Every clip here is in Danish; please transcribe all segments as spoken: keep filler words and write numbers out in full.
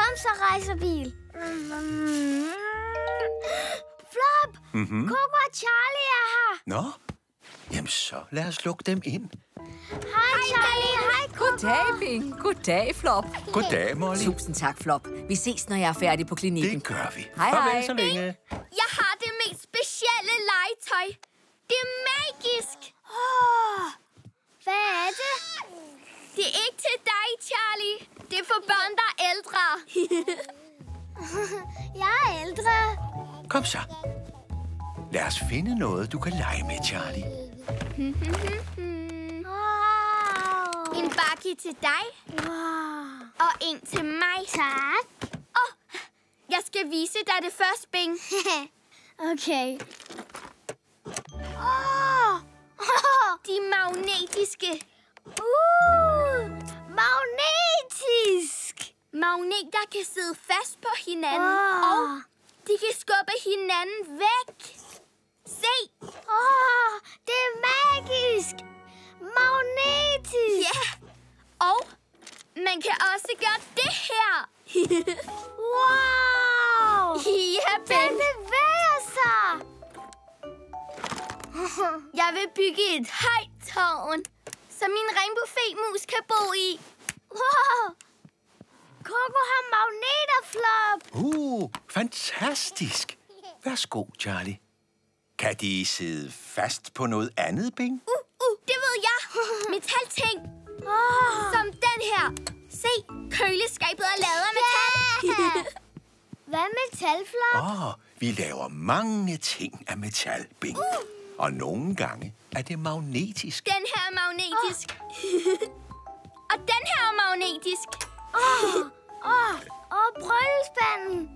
Kom så, rejserbil. Flop! Mm-hmm. Coco og Charlie er her. Nå, jamen så lad os lukke dem ind. Hej, Charlie. Hej, Coco. Goddag, Bing. Goddag, Flop. Goddag, Molly. Tusind tak, Flop. Vi ses, når jeg er færdig på klinikken. Det gør vi. Hej, Farvel hej. så længe. Jeg har det mest specielle legetøj. Det er magisk. Oh, hvad er det? Det er ikke til dig, Charlie. Det er for børn, der er ældre. Jeg er ældre. Kom så. Lad os finde noget, du kan lege med, Charlie. Wow. En bakke til dig. Wow. Og en til mig. Tak. Åh, oh, jeg skal vise dig det først, Bing. Okay. Åh! Oh. De er magnetiske. Uh! Magnetisk! Magneter kan sidde fast på hinanden, Oh. og de kan skubbe hinanden væk. Se! Åh, oh, det er magisk! Magnetisk! Ja, og man kan også gøre det her. Wow! Ja, Den Bing. bevæger sig! Jeg vil bygge et højt tårn, som min regnbuefemus kan bo i. Wow! Coco har magneter, Flop! Uh, fantastisk. Værsgo, Charlie. Kan de sidde fast på noget andet, Bing? Uh, uh, det ved jeg. Metalting. Oh. Som den her. Se, køleskabet er lavet af metal. Yeah. Hvad med metal, Flop? Åh, oh, vi laver mange ting af metal, Bing. Uh. Og nogle gange er det magnetisk. Den her er magnetisk. Og den her er magnetisk. Åh, åh, åh, brølspanden!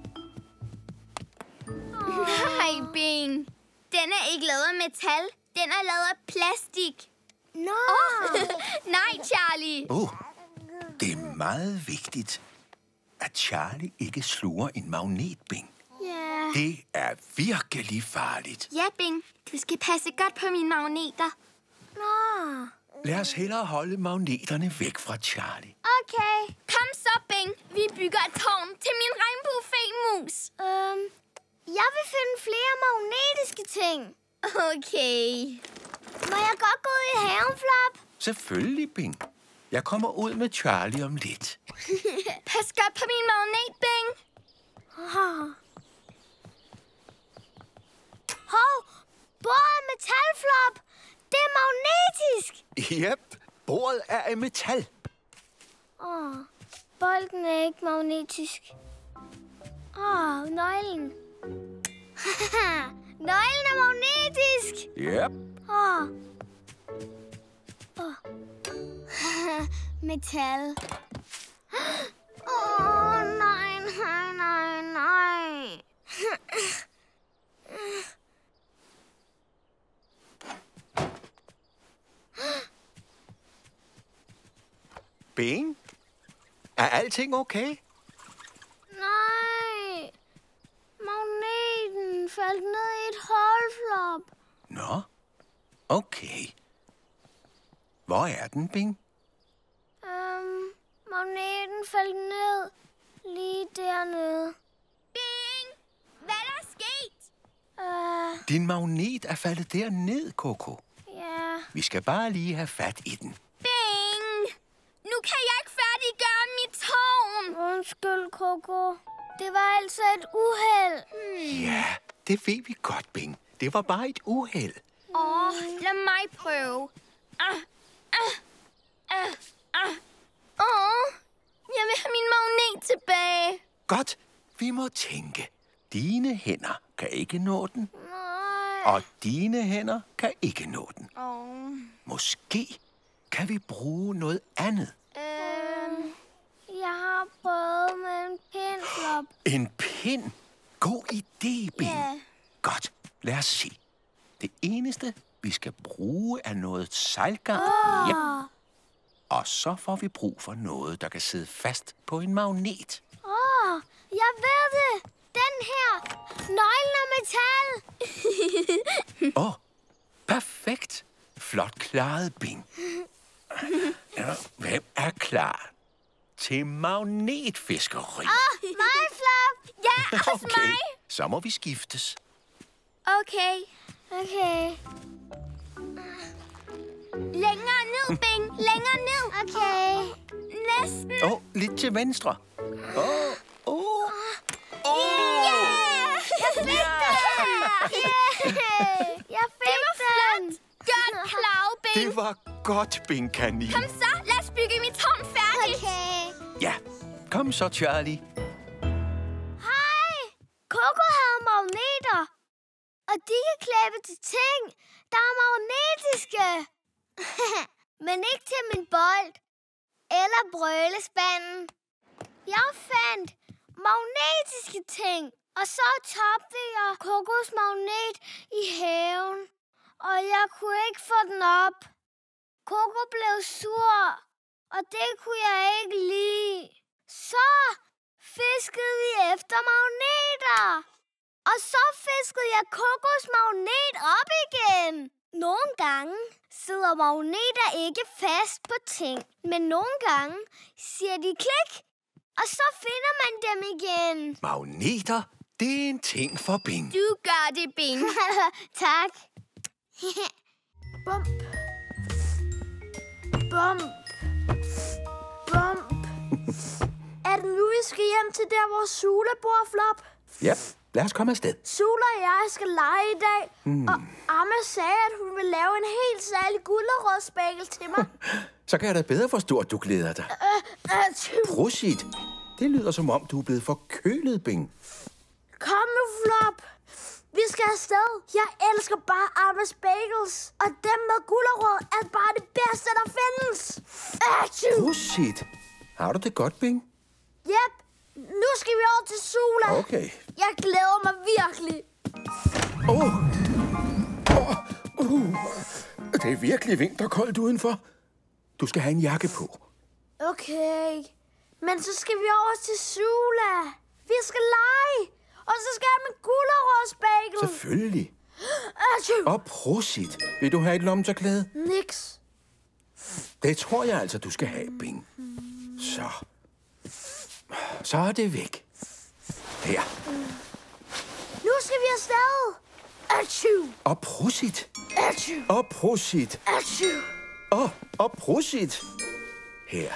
Nej, Bing. Den er ikke lavet af metal. Den er lavet af plastik. Nå! Oh. Nej, Charlie. Uh, det er meget vigtigt, at Charlie ikke sluger en magnet, Bing. Ja. Det er virkelig farligt. Ja, Bing. Du skal passe godt på mine magneter. Nå. Lad os hellere holde magneterne væk fra Charlie. Okay. Kom så, Bing. Vi bygger et tårn til min regnbuefemus. Øhm, jeg vil finde flere magnetiske ting. Okay. Må jeg godt gå ud i haven, Flop? Selvfølgelig, Bing. Jeg kommer ud med Charlie om lidt. Pas godt på min magnet, Bing. Oh. Hov, bordet er metal, Flop. Det er magnetisk. Yep, bordet er af metal. Åh, oh, bolden er ikke magnetisk. Åh, oh, nøglen. Nøglen er magnetisk. Yep. Åh. Oh. Metal. Åh, oh, nej, nej, nej, nej. Bing, er alting okay? Nej. Magneten faldt ned i et hul, Flop. Nå, okay. Hvor er den, Bing? Øhm, magneten faldt ned lige dernede. Bing! Hvad er der sket? Øh, Din magnet er faldet derned, Coco. ja. Vi skal bare lige have fat i den. Bing! Nu kan jeg ikke færdiggøre mit tårn. Undskyld, Coco. Det var altså et uheld. Hmm. Ja, det ved vi godt, Bing. Det var bare et uheld. Åh, oh, lad mig prøve. Ah, ah, ah, ah. Åh, jeg vil have min magnet tilbage. Godt, vi må tænke. Dine hænder kan ikke nå den, Nej. og dine hænder kan ikke nå den. Åh. Måske kan vi bruge noget andet. Øhm, jeg har prøvet med en pind, Flop. En pind? God idé, Bing. Ja. Godt, lad os se. Det eneste, vi skal bruge, er noget sejlgarn. Åh. Yep. Og så får vi brug for noget, der kan sidde fast på en magnet. Åh, oh, jeg ved det. Den her. Nøglen er metal. Åh, oh, perfekt. Flot klaret, Bing. Ja, hvem er klar? til magnetfiskeri. Åh, mig, Flop! Ja, hos Okay, mig. så må vi skiftes. Okay. Okay, Længere ned, Bing. Længere ned. okay. Næsten. Åh, oh, lidt til venstre. Åh, oh, åh. Oh. Oh. Yeah! Jeg fik det! Yay! Jeg fik den! Godt klaret, Bing. Det var godt, Bing Kanin. Kom så, lad os bygge mit tårn færdigt. Okay. Ja, kom så, Charlie. Hej! Coco har magneter. Og de kan klæbe til ting, der er magnetiske. Men ikke til min bold. Eller brølespanden. Jeg fandt magnetiske ting. Og så tabte jeg Cocos magnet i haven. Og jeg kunne ikke få den op. Coco blev sur. Og det kunne jeg ikke lide. Så fiskede vi efter magneter. Og så fiskede jeg Cocos magnet op igen. Nogle gange sidder magneter ikke fast på ting. Men nogle gange siger de klik. Og så finder man dem igen. Magneter, det er en ting for Bing. Du gør det, Bing. Tak. Bump. Bump. Bump. Er det nu, vi skal hjem til der, hvor Sula bor, Flop? Ja, lad os komme afsted. Sula og jeg skal lege i dag, mm. og Amma sagde, at hun vil lave en helt særlig gulerødsbagel til mig. Så kan jeg da bedre forstå, at du glæder dig. Øh, øh, Prosit. Det lyder som om, du er blevet forkølet, Bing. Kom nu, Flop. Vi skal afsted. Jeg elsker bare Ammas bagels, og dem med gulerod er bare det bedste, der findes. Achoo! Prosit. Har du det godt, Bing? Jep. Nu skal vi over til Sula. Okay. Jeg glæder mig virkelig. Åh! Oh. Oh. Uh. Det er virkelig vinterkoldt udenfor. Du skal have en jakke på. Okay. Men så skal vi over til Sula. Vi skal lege. Og så skal jeg med gulerodsbagel. Selvfølgelig. Achoo! Og prosit. Vil du have et lommetørklæde? Niks. Det tror jeg altså, du skal have, Bing. Så. Så er det væk. Her. Nu skal vi afsted. Achoo! Og prosit. Achoo! Og prosit. Achoo! Og, og prosit. Her.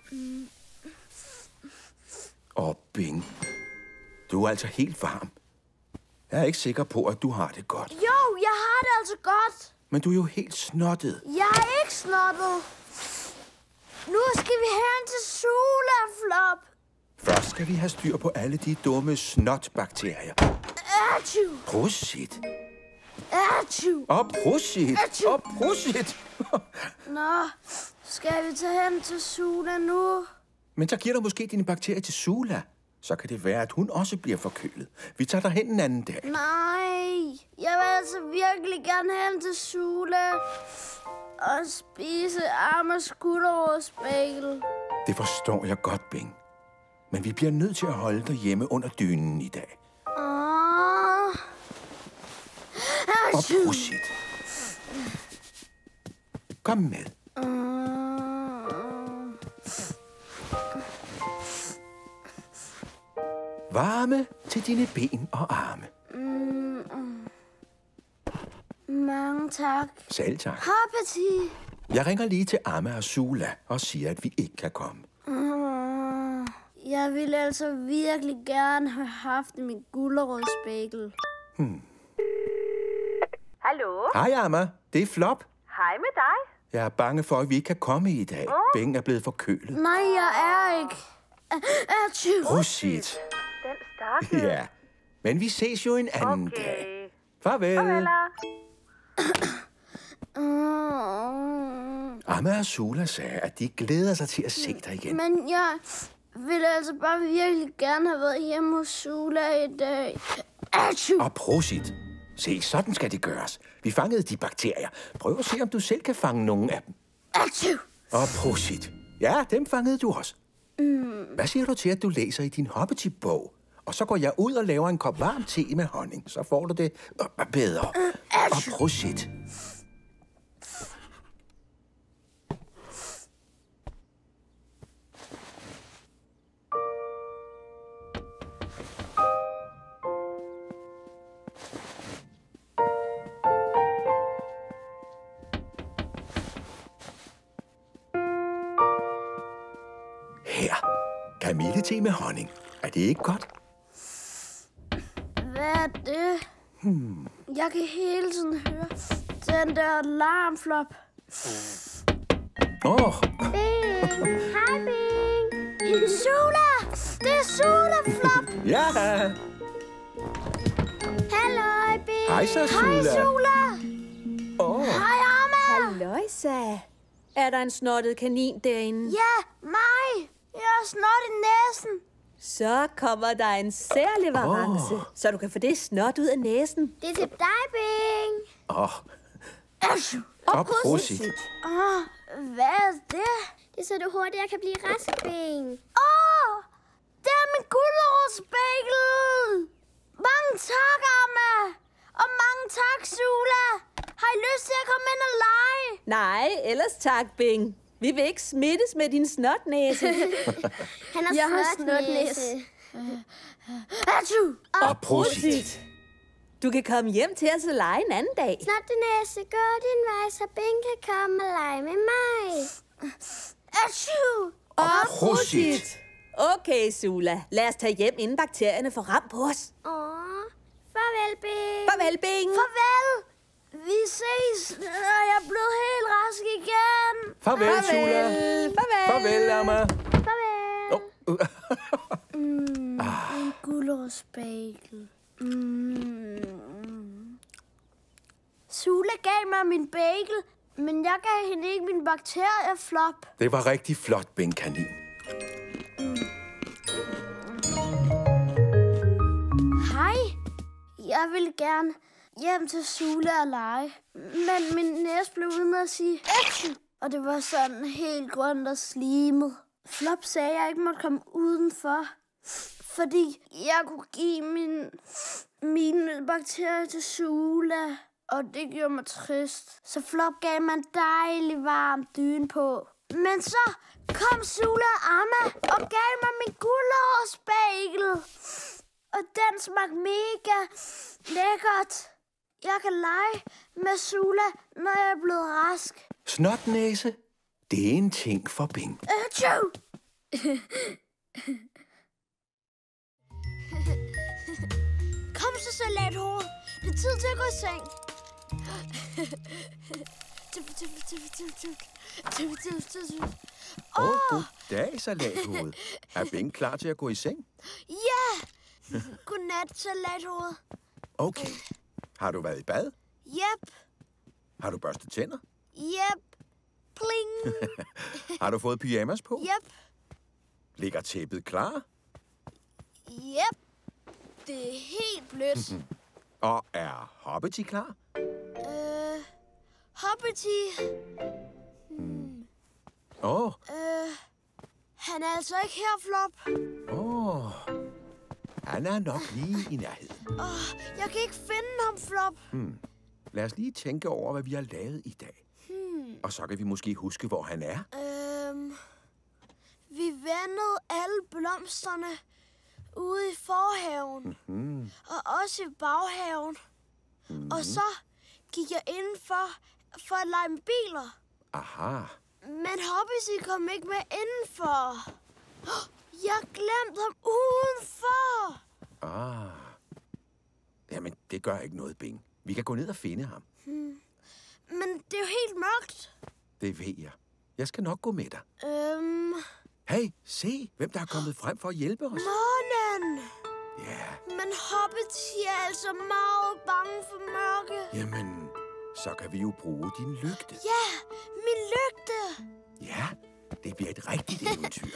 Og Bing. Du er altså helt varm. Jeg er ikke sikker på, at du har det godt. Jo, jeg har det altså godt. Men du er jo helt snottet. Jeg er ikke snottet. Nu skal vi hen til Sula, Flop. Først skal vi have styr på alle de dumme snotbakterier. Achoo! Prosit. Achoo! Og prosit. Achoo! Og prosit. Nå, skal vi tage hen til Sula nu? Men så giver du måske dine bakterier til Sula. Så kan det være, at hun også bliver forkølet. Vi tager dig hen en anden dag. Nej, jeg vil altså virkelig gerne hen til Sula og spise Ammas gulerodsbagel. Det forstår jeg godt, Bing. Men vi bliver nødt til at holde dig hjemme under dynen i dag. Åh. Og Achoo! prosit. Kom med. Varme til dine ben og arme. Mange tak. Selv tak. Hapati. Jeg ringer lige til Amma og Sula og siger, at vi ikke kan komme. Uh, jeg ville altså virkelig gerne have haft min gulerodsbagel. Hmm. Hallo? Hej, Amma. Det er Flop. Hej med dig. Jeg er bange for, at vi ikke kan komme i dag. Oh. Bing er blevet forkølet. Nej, jeg er ikke. Achoo! Prosit. Den startede. Ja, men vi ses jo en anden Okay. dag. Farvel. Farveler. Uh, Amma og Sula sagde, at de glæder sig til at se dig igen. men jeg ville altså bare virkelig gerne have været hjemme hos Sula i dag. Achoo! Og prosit. Se, sådan skal det gøres. Vi fangede de bakterier. Prøv at se, om du selv kan fange nogle af dem. Achoo! Og prosit. Ja, dem fangede du også. Mm. Hvad siger du til, at du læser i din Hobbity-bog? Og så går jeg ud og laver en kop varm te med honning. Så får du det øh, bedre. Uh, og prosit. Kamillete med honning. Er det ikke godt? Hvad er det? Hmm. Jeg kan hele tiden høre den der alarm, Flop. Åh, oh, Bing! Hej, Bing! Sula! Det er Sula, Flop! ja. Halløj, Bing! Hej så, Hej, Sula. Sula! Åh, Hej, Amma! Halløjsa. Er der en snottet kanin derinde? Ja, mig! Jeg har snot i næsen. Så kommer der en særleverance, Åh. så du kan få det snot ud af næsen. Det er til dig, Bing. åh. Asju. Og prosit. Åh, hvad er det? Det er så du hurtigere kan blive rask, Bing. Åh, det er min gulerodsbagel. Mange tak, Amma. Og mange tak, Sula. Har I lyst til at komme ind og lege? Nej, ellers tak, Bing. Vi vil ikke smittes med din snotnæse. Han har Jeg har snotnæse. Asju. Og prosit. Du kan komme hjem til os og lege en anden dag. Snottenæse, gør din vej, så Bing kan komme og lege med mig. Asju. Og prosit. Okay, Sula. Lad os tage hjem, inden bakterierne får ram på os. Åh, farvel, Bing. Farvel, Bing. Farvel. Vi ses, når jeg er blevet helt rask igen. Farvel, Sula. Farvel. Farvel, Amma. Farvel. Oh. Mm, en gulerodsbagel. Mm. Sula gav mig min bagel, men jeg gav hende ikke min bakterie, Flop. Det var rigtig flot, Bing Kanin. Hej. Jeg vil gerne hjem til Sula og lege. Men min næse blev ved med at sige Action! Og det var sådan helt grønt og slimet. Flop sagde, at jeg ikke måtte komme udenfor. Fordi jeg kunne give min, mine bakterier til Sula. Og det gjorde mig trist. Så Flop gav mig en dejlig varm dyne på. Men så kom Sula og Amma og gav mig min gulerodsbagel. Og den smagte mega lækkert. Jeg kan lege med Sula, når jeg er blevet rask. Snotnæse, det er en ting for Bing. Achoo! Kom så, salathoved. Det er tid til at gå i seng. Åh, oh, goddag, salathoved. Er Bing klar til at gå i seng? Ja! Godnat, salathoved. Okay. Har du været i bad? Yep, Har du børstet tænder? yep. Pling. Har du fået pyjamas på? Yep, Ligger tæppet klar? yep. Det er helt blødt. Og er Hobbity klar? Øh, Hobbity. Åh, oh, Øh, han er altså ikke her, Flop. åh. Oh. Han er nok lige i nærheden. Åh, jeg kan ikke finde ham, Flop. Lad os lige tænke over, hvad vi har lavet i dag. Hmm. Og så kan vi måske huske, hvor han er. Øhm, vi vandede alle blomsterne ude i forhaven. Mm-hmm. Og også i baghaven. Mm-hmm. Og så gik jeg indenfor for at lege med biler. Aha. Men Hobbity kom ikke med indenfor. Jeg glemte ham udenfor. Ah. Jamen, det gør ikke noget, Bing. Vi kan gå ned og finde ham. Men det er jo helt mørkt. Det ved jeg. Jeg skal nok gå med dig. Øhm, Hey, se, hvem der er kommet frem for at hjælpe os. månen. Ja, Men Hobbity er altså meget bange for mørke. jamen, så kan vi jo bruge din lygte. Ja, min lygte. Ja, det bliver et rigtigt eventyr.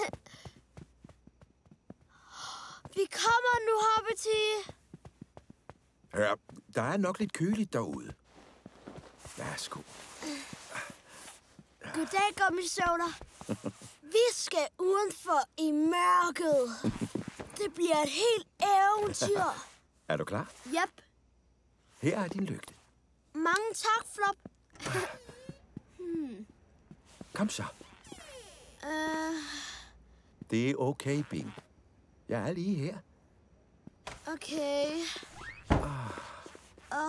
Vi kommer nu, Hobbity. Hør, der er nok lidt køligt derude. Værsgo. Goddag, gummisøvner. Vi skal udenfor i mørket. Det bliver et helt eventyr. Er du klar? Yep. Her er din lygte. Mange tak, Flop. Kom så. Uh, Det er okay, Bing. Jeg er lige her. okay. Og...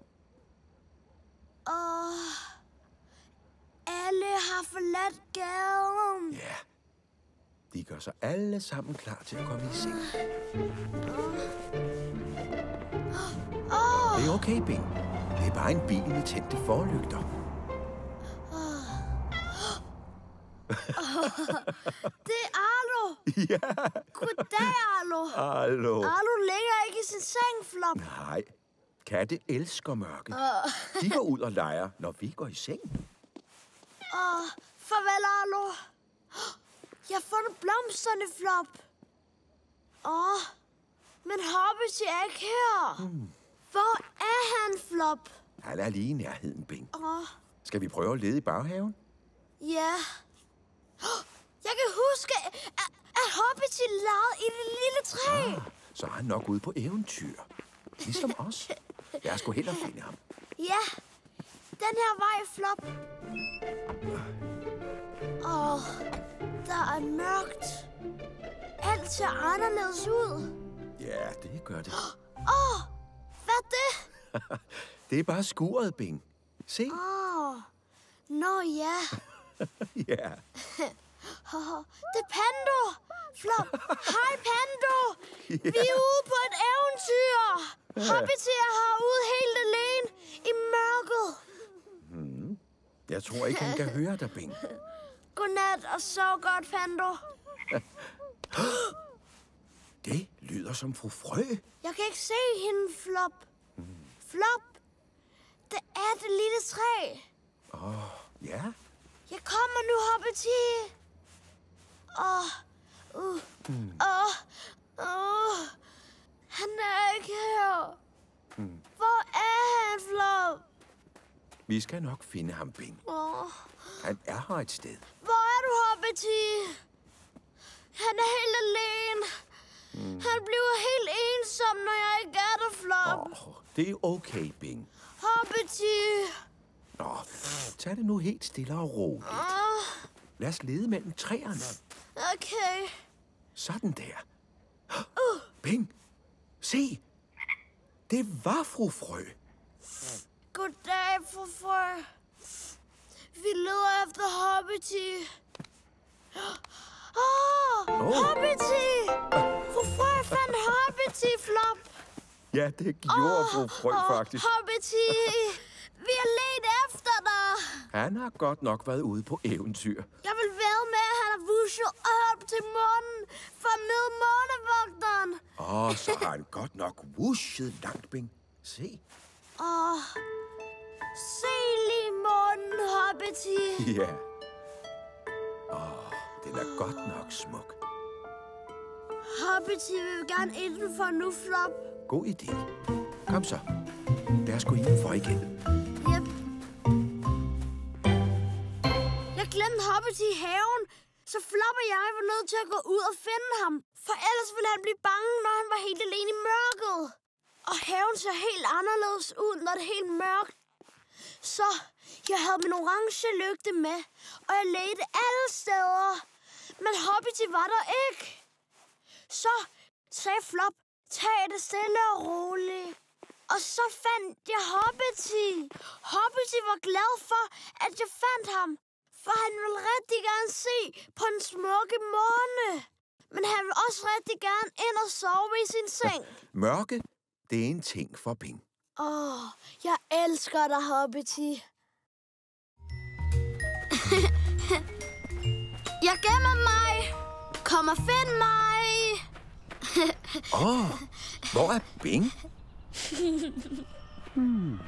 Og... Alle har forladt gaden. Ja. De gør sig alle sammen klar til at komme i seng. Det er okay, Bing. Det er bare en bil med tændte forlygter. Det er Arlo. Ja. Goddag, Arlo. Hallo. Arlo ligger ikke i sin seng, Flop. Nej, katte elsker mørke. De går ud og leger, når vi går i seng. Åh, farvel, Arlo. Jeg har fundet blomsterne, Flop. Åh, men Hobbity er ikke her. Hmm. Hvor er han, Flop? Han er lige i nærheden, Bing. Åh, Skal vi prøve at lede i baghaven? ja. Jeg kan huske, at, at Hobbity legede i det lille træ. Ah, så er han nok ude på eventyr. Ligesom os. Lad os gå hen og finde ham. Ja, den her vej, Flop. Åh, der er mørkt. Alt ser anderledes ud. Ja, det gør det. Åh, hvad er det? Det er bare skuret, Bing. Se. Åh, nå ja. Ja. Oh, det er Pando. Flop. Hej, Pando. Vi er ude på et eventyr. Hobbity er herude helt alene i mørket. Hmm. Jeg tror ikke, han kan høre dig, Bing. Godnat og sov godt, Pando. Det lyder som fru Frø. Jeg kan ikke se hende, Flop. Flop. Det er det lille træ. Åh, oh, ja. Jeg kommer nu, Hobbity. Åh, uh, åh, åh. Han er ikke her. Hmm. Hvor er han, Flop? Vi skal nok finde ham, Bing. Åh. Han er her et sted. Hvor er du, Hobbity? Han er helt alene. Mm. Han bliver helt ensom, når jeg ikke er der, Flop. Oh, det er okay, Bing. Hobbity. Nå, tag det nu helt stille og roligt. Oh. Lad os lede mellem træerne. Okay. Sådan der. Uh. Bing, se. Det var fru Frø. Goddag, fru Frø. Vi leder efter Hobbity. Åh, oh, oh. Hobbity! Fru Frø fandt Hobbity, Flop. Ja, det gjorde oh, fru Frø oh, faktisk. Hobbity, vi har ledt efter dig. Han har godt nok været ude på eventyr. Jeg vil være med, at han har vushet op til månen for at møde månevogteren. Åh, oh, så har han godt nok wushet langt, Bing. Se. Åh, oh, se lige månen, Hobbity. Ja. Åh, oh, den er godt nok smuk. Hobbity vil gerne indenfor nu, Flop. God idé. Kom så. Lad os gå indenfor igen. Yep. Jeg glemte Hobbity i haven, så Flop og jeg var nødt til at gå ud og finde ham. For ellers ville han blive bange, når han var helt alene i mørket. Og haven ser helt anderledes ud, når det er helt mørkt. Så jeg havde min orange lygte med, og jeg ledte alle steder. Men Hobbity var der ikke. Så sagde Flop, tag det stille og roligt. Og så fandt jeg Hobbity. Hobbity var glad for, at jeg fandt ham. For han ville rigtig gerne se på en smukke måne. Men han ville også rigtig gerne ind og sove i sin seng. Mørke, det er en ting for Bing. Åh, oh, jeg elsker dig, Hobbity. Jeg gemmer mig. Kom og find mig. Åh, oh, hvor er Bing? Hmm.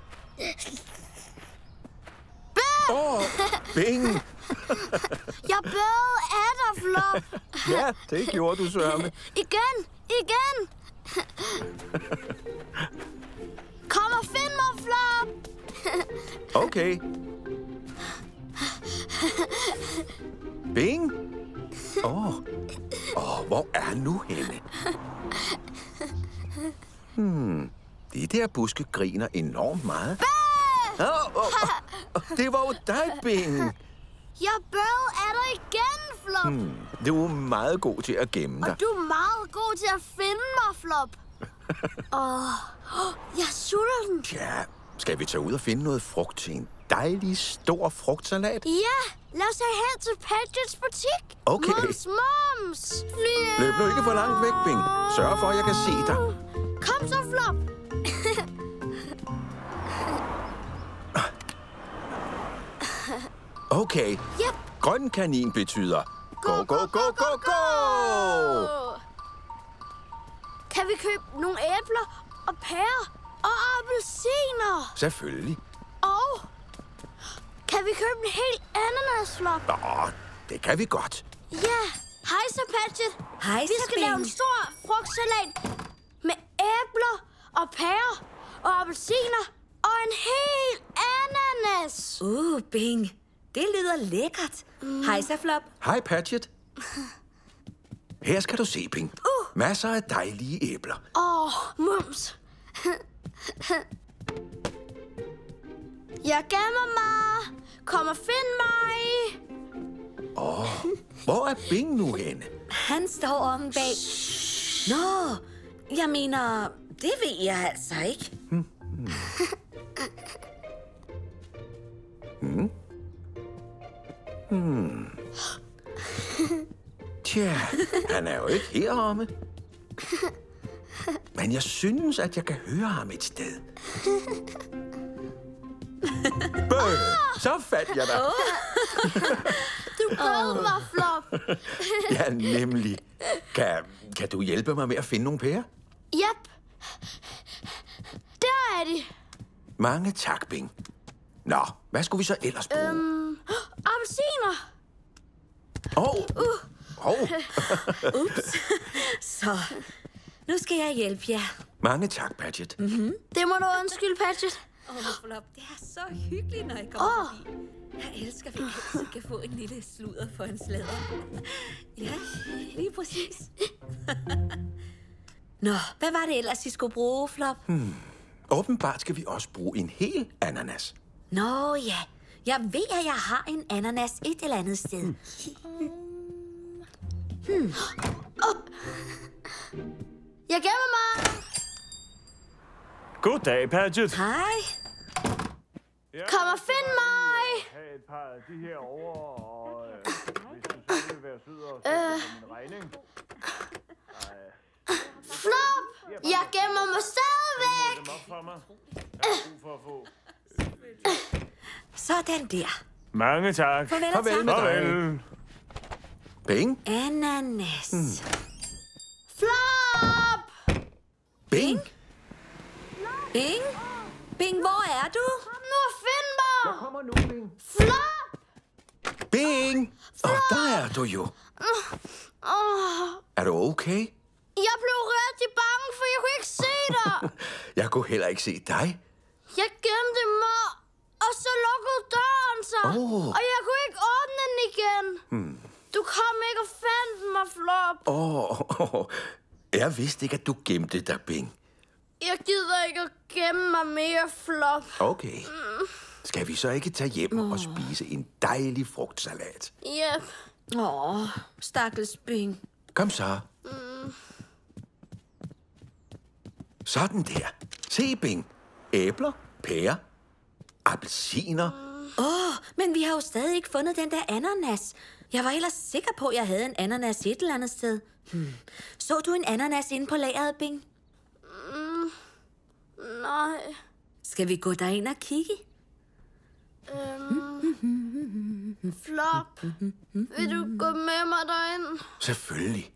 Åh, oh, Bing! Jeg bød af dig, Flop. Ja, det gjorde du, Sørme. Igen, igen. Kom og find mig, Flop. Okay. Bing? Åh, oh. oh, hvor er han nu henne? Hmm, de der buske griner enormt meget. Oh, oh, oh. Det var jo dig, Bing. Jeg bød af dig igen, Flop. Hmm, du er meget god til at gemme dig. Og du er meget god til at finde mig, Flop. Åh, oh, jeg sutter den. Ja, skal vi tage ud og finde noget frugt til en dejlig stor frugtsalat? Ja, lad os have hen til Patchets butik. Okay. Mums, mums. Fly. Løb nu ikke for langt væk, Bing. Sørg for, at jeg kan se dig. Kom så, Flop. Okay. Yep. Grøn kanin betyder go, go, go, go, go! Kan vi købe nogle æbler og pærer og appelsiner? Selvfølgelig. Og kan vi købe en hel ananas, Flop? Nå, det kan vi godt. Ja. Hej så, Patchet. Hej, Vi skal lave en stor frugtsalat med æbler og pærer og appelsiner og en hel ananas. Uh, Bing. Det lyder lækkert. Mm. Hej så, Flop. Hej, Patchet. Her skal du se, Bing. Uh. Masser af dejlige æbler. Åh, oh, mums. Jeg gemmer mig. Kom og find mig. Åh, oh, hvor er Bing nu henne? Han står om bag. Nå, jeg mener, det ved jeg altså ikke. Hmm. Hmm. Hmm. Tja, han er jo ikke heromme. Men jeg synes, at jeg kan høre ham et sted. Bøh, så fandt jeg dig. Du gør mig, Flop. Ja, nemlig. Kan, kan du hjælpe mig med at finde nogle pærer? Yep. Der er de. Mange tak, Bing. Nå, hvad skulle vi så ellers bruge? Øhm, appelsiner. Åh, oh. Uh. oh. Ups. Så, nu skal jeg hjælpe jer. Mange tak, Patchet. Mm-hmm. Det må du undskylde, Patchet. Åh, oh, Flop, det er så hyggeligt, når jeg kommer oh. forbi. Jeg elsker, at vi altid kan få en lille sludder for en sladder. Ja, lige præcis. Nå, hvad var det ellers, I skulle bruge, Flop? Hmm. Åbenbart skal vi også bruge en hel ananas. Nå ja, jeg ved, at jeg har en ananas et eller andet sted. Hmm. Hmm. Oh. Jeg gemmer mig. Goddag, Patchet. Hej. Kom og find mig. Have et par af de her over, og øh, hvis du så vil være sød og øh. min regning. Flop! Jeg gemmer mig stadigvæk. Dem op for mig. Jeg har brug for at få. Sådan der. Mange tak. Farvel, Farvel med Farvel. Bing? Ananas. Hmm. Flop! Bing? Bing? Bing, hvor er du? Kom nu og find mig! Jeg kommer nu, Bing. Flop! Bing! Åh, oh, der er du jo. Oh. Er du okay? Jeg blev rigtig bange, for jeg kunne ikke se dig. Jeg kunne heller ikke se dig. Jeg gemte mig, og så lukkede døren sig. Oh. Og jeg kunne ikke åbne den igen. Hmm. Du kom ikke og fandt mig, Flop. Åh, oh, jeg vidste ikke, at du gemte dig, Bing. Jeg gider ikke at gemme mig mere, Flop. Okay. Skal vi så ikke tage hjem oh. og spise en dejlig frugtsalat? Yep. Åh, oh, stakkels Bing. Kom så. Mm. Sådan der. Se, Bing. Æbler, pærer, appelsiner. Åh, oh, men vi har jo stadig ikke fundet den der ananas. Jeg var ellers sikker på, at jeg havde en ananas et eller andet sted. Hmm. Så du en ananas inde på lageret, Bing? Mm. Nej. Skal vi gå derind og kigge? Øhm, Flop, vil du gå med mig derind? Selvfølgelig.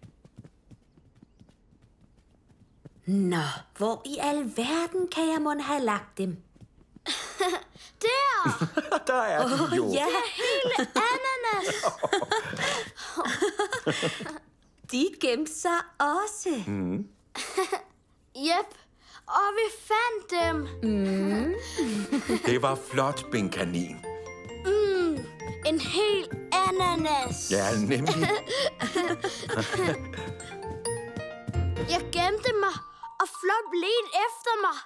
Nå, hvor i alverden kan jeg mon have lagt dem? Der! Der er de oh, jo. Ja. Det er hele ananas. De gemte sig også. Mm. Yep, og vi fandt dem. Mm. Det var flot, Bing Kanin. Mm, en hel ananas. Ja, nemlig. Jeg gemte mig, og Flop ledte efter mig.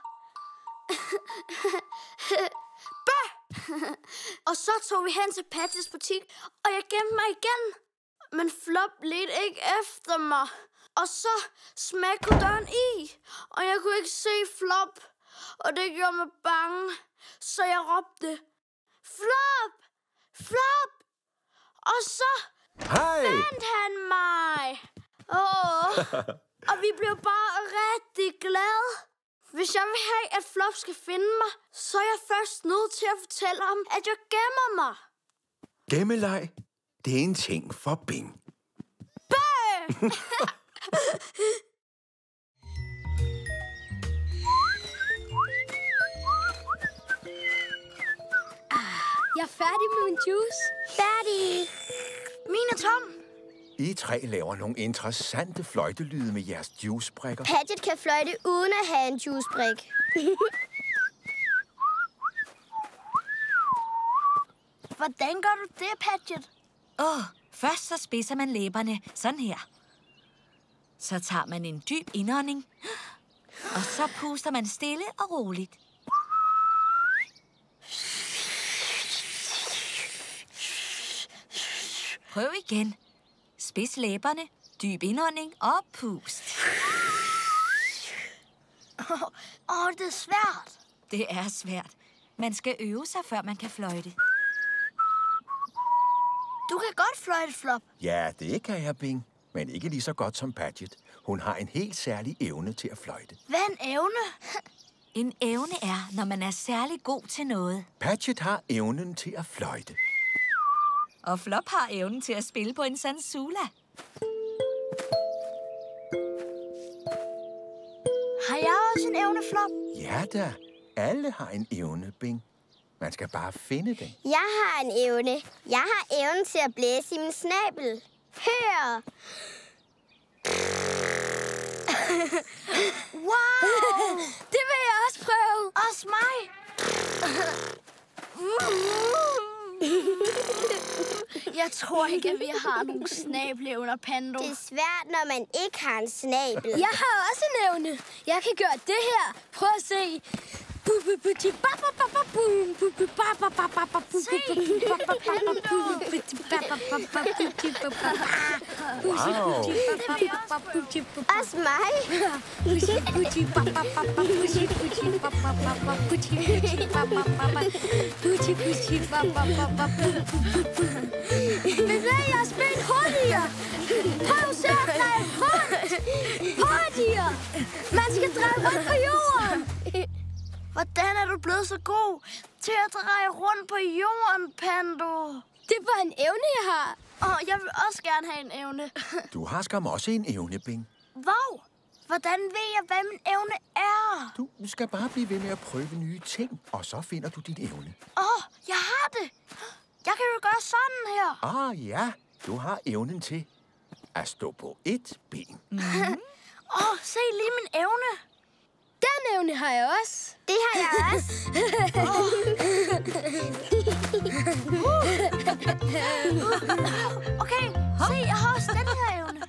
Bøh! Og så tog vi hen til Patches butik, og jeg gemte mig igen. Men Flop ledte ikke efter mig. Og så smækkede døren i, og jeg kunne ikke se Flop. Og det gjorde mig bange, så jeg råbte, Flop! Flop! Og så Hej! fandt han mig. Åh, og vi blev bare rigtig glade. Hvis jeg vil have, at Flop skal finde mig, så er jeg først nødt til at fortælle ham, at jeg gemmer mig. Gemmeleg, det er en ting for Bing. Bæh! Jeg er færdig med min juice. Færdig. Min er tom. I tre laver nogle interessante fløjtelyde med jeres juicebrækker. Padget kan fløjte uden at have en juicebrik. Hvordan gør du det, Padget? Åh, oh, først så spidser man læberne sådan her. Så tager man en dyb indånding, og så puster man stille og roligt. Prøv igen. Spids læberne, dyb indånding og pust. Åh, oh, det er svært. Det er svært. Man skal øve sig, før man kan fløjte. Du kan godt fløjte, Flop. Ja, det kan jeg, Bing. Men ikke lige så godt som Padget. Hun har en helt særlig evne til at fløjte. Hvad er en evne? En evne er, når man er særlig god til noget. Padget har evnen til at fløjte. Og Flop har evnen til at spille på en sansula. Har jeg også en evne, Flop? Ja da, alle har en evne, Bing. Man skal bare finde den. Jeg har en evne. Jeg har evnen til at blæse i min snabel. Her! Wow! Det vil jeg også prøve. Også mig. Jeg tror ikke, at vi har nogen snabelevner, Pando. Det er svært, når man ikke har en snabel. Jeg har også en evne. Jeg kan gøre det her. Prøv at se. Wow! Også mig. Bevæg jeres ben hurtigere. Prøv så at dreje rundt. Hurtigere. Man skal dreje rundt på jorden. Hvordan er du blevet så god til at dreje rundt på jorden, Pando? Det er bare en evne, jeg har. Og jeg vil også gerne have en evne. Du har skam også en evne, Bing. Wow! Hvordan ved jeg, hvad min evne er? Du skal bare blive ved med at prøve nye ting, og så finder du din evne. Åh, oh, jeg har det. Jeg kan jo gøre sådan her. Ah ja, du har evnen til at stå på et ben. Åh, mm-hmm. oh, se lige min evne. Den evne har jeg også. Det har jeg også. Okay, se, jeg har også den her evne.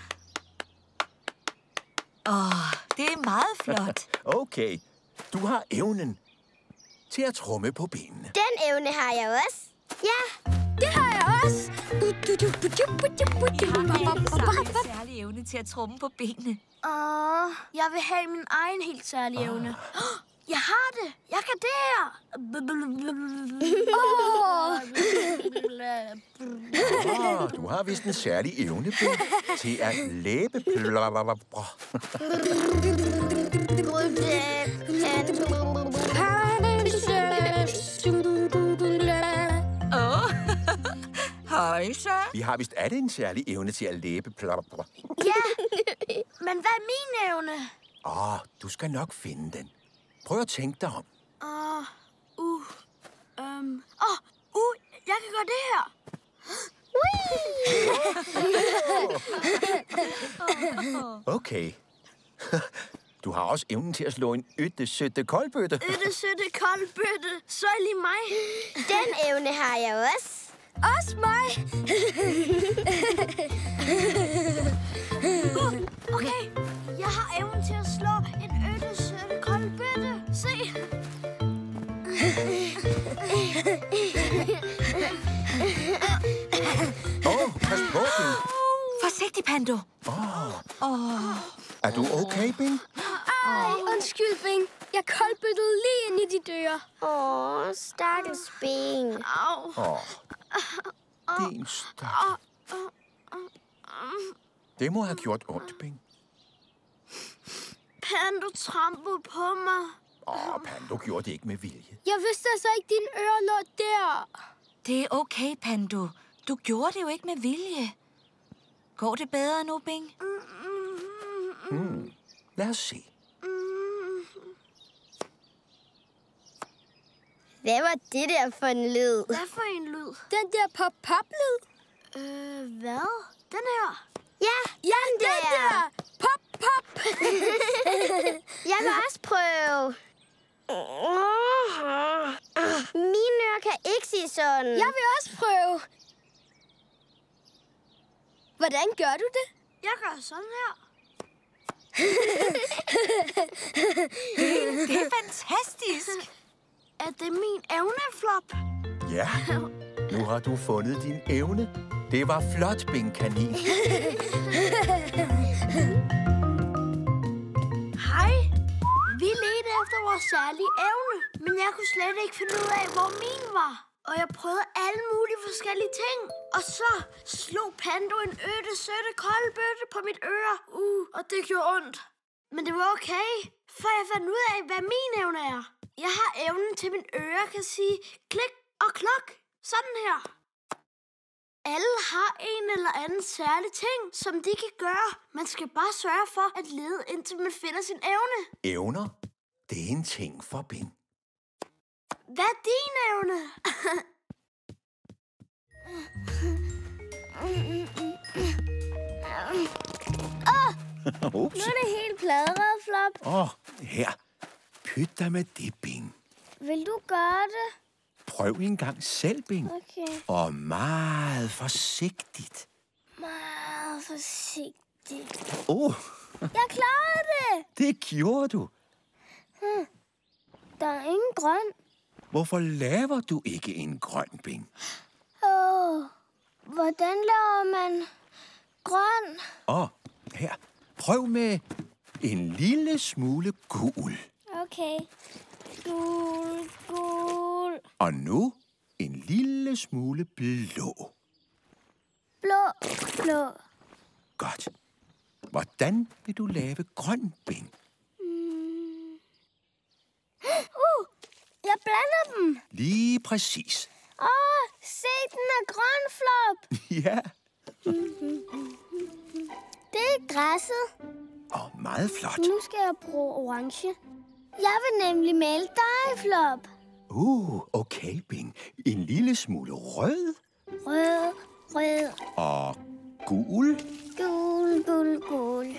Åh, oh, det er meget flot. Okay, du har evnen til at tromme på benene. Den evne har jeg også. Ja, det har jeg også. Jeg har alle sammen en særlig evne til at tromme på benene. Åh, oh, jeg vil have min egen helt særlige evne. Oh, jeg har det. Jeg kan det her. Oh, du har vist en særlig evne, Bing, til at læbe. Åh, hej så. Vi har vist alle en særlig evne til at læbe. Ja, men hvad er min evne? Åh, oh, du skal nok finde den. Prøv at tænke dig om. Åh, uh, uh, um, oh, uh, jeg kan gøre det her. Okay. Du har også evnen til at slå en ytte søtte koldbøtte. Ytte søtte koldbøtte. Så er lige mig. Den evne har jeg også. Også mig. uh, okay, jeg har evnen til at slå en ytte søtte koldbøtte. Se. Åh, oh, pas på, Bing. Forsigtig, Pando. Åh. Åh. Er du okay, Bing? Ah, Ej, undskyld, Bing. Jeg koldbøttede lige ind i de døre. Åh, stakkels Bing. Au. Åh, din stakkel. Det må have gjort ondt, Bing. Pando trampede på mig. Åh, Pando gjorde det ikke med vilje. Jeg vidste altså ikke, dine ører lå der. Det er okay, Pando. Du gjorde det jo ikke med vilje. Går det bedre nu, Bing? Hmm. Lad os se. Hvad var det der for en lyd? Hvad for en lyd? Den der pop-pop-lyd. Øh, hvad? Den her? Ja, Ja, den der. der. Pop-pop. Jeg vil også prøve. Mine ører kan ikke sige sådan. Jeg vil også prøve. Hvordan gør du det? Jeg gør sådan her. Det er fantastisk. Er det min evne, Flop? Ja, nu har du fundet din evne. Det var flot, Bing Kanin. Hej. Vi ledte efter vores særlige evne, men jeg kunne slet ikke finde ud af, hvor min var. Og jeg prøvede alle mulige forskellige ting. Og så slog Pando en øtte, søtte, koldbøtte på mit øre. Uh, og det gjorde ondt. Men det var okay, for jeg fandt ud af, hvad min evne er. Jeg har evnen til, min øre kan sige klik og klok. Sådan her. Alle har en eller anden særlig ting, som de kan gøre. Man skal bare sørge for at lede, indtil man finder sin evne. Evner, det er en ting for Bing. Hvad er din evne? Ups. Nu er det helt pladret, Flop. Åh, oh, her. Pyt dig med det, Bing. Vil du gøre det? Prøv en gang selv, Bing. Okay. Og meget forsigtigt. Meget forsigtigt. Åh, oh, Jeg klarede det. det gjorde du. Der er ingen grøn. Hvorfor laver du ikke en grøn, Bing? Åh, oh, hvordan laver man grøn? Åh, oh, her. Prøv med en lille smule gul. Okay. Gul, gul. Og nu en lille smule blå. Blå, blå. Godt. Hvordan vil du lave grøn, Bing? Mm. Uh, jeg blander dem. Lige præcis. Åh, oh, se, den er grøn, Flop. Ja, Det er græsset. og meget flot. Nu skal jeg bruge orange. Jeg vil nemlig male dig, Flop. Uh, okay, Bing. En lille smule rød Rød, rød, og gul. gul, gul, gul.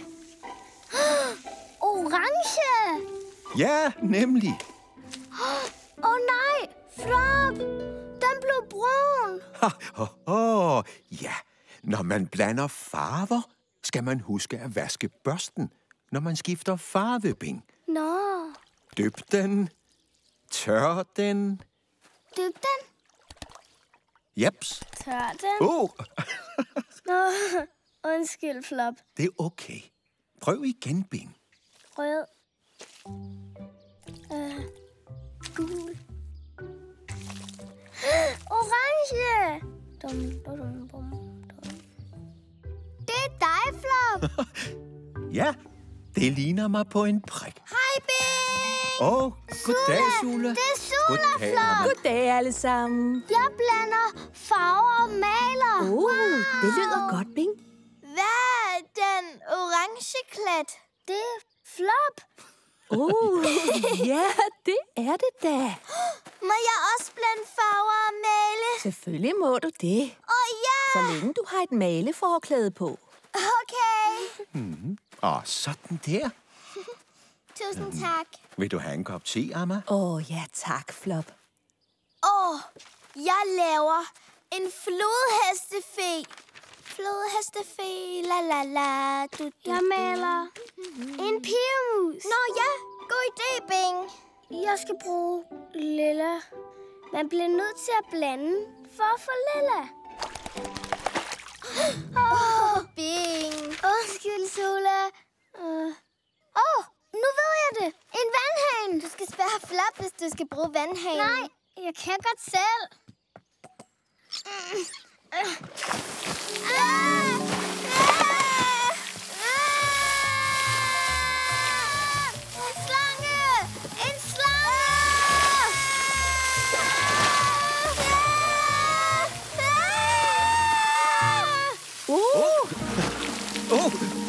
Orange! Ja, nemlig. Åh oh, nej, Flop! Den blev brun. Åh, oh, oh, ja. Når man blander farver, skal man huske at vaske børsten, når man skifter farve, Bing. Nå, Dyp den. Tør den. dyb den, Jeps. tør den. Oh, Nå, undskyld, Flop. det er okay. Prøv igen, Bing. Rød. Øh, gul. Orange! Dum, dum, dum, dum. Det er dig, Flop. Ja, det ligner mig på en prik. Hej, Bing! Åh, oh, goddag, Sula. Det er Sula, Goddag, Flop. Amma. Goddag alle sammen. Jeg blander farver og maler. Uh, det lyder godt, Bing. Hvad er den orange klat? Det er Flop. Uh, ja, det er det da. Må jeg også blande farver og male? Selvfølgelig må du det. Åh, oh, ja! Så længe du har et maleforklæde på. Okay. Mm, og sådan der. Tusind tak. Vil du have en kop te, Amma? Åh, oh, ja tak, Flop. Åh, oh, jeg laver en flodhestefe. Flodhestefe, la la la. Du, du, jeg maler en pigemus. Nå ja, god idé, Bing. Jeg skal bruge lilla. Man bliver nødt til at blande for at få lilla. Åh, oh, Bing. Undskyld, Sula. Åh, uh. oh, nu ved skal spørge Flop, hvis du skal bruge vandhanen. Nej, jeg kan godt selv. Mm. Uh. Ah! Ah! En slange! En slange! Åh!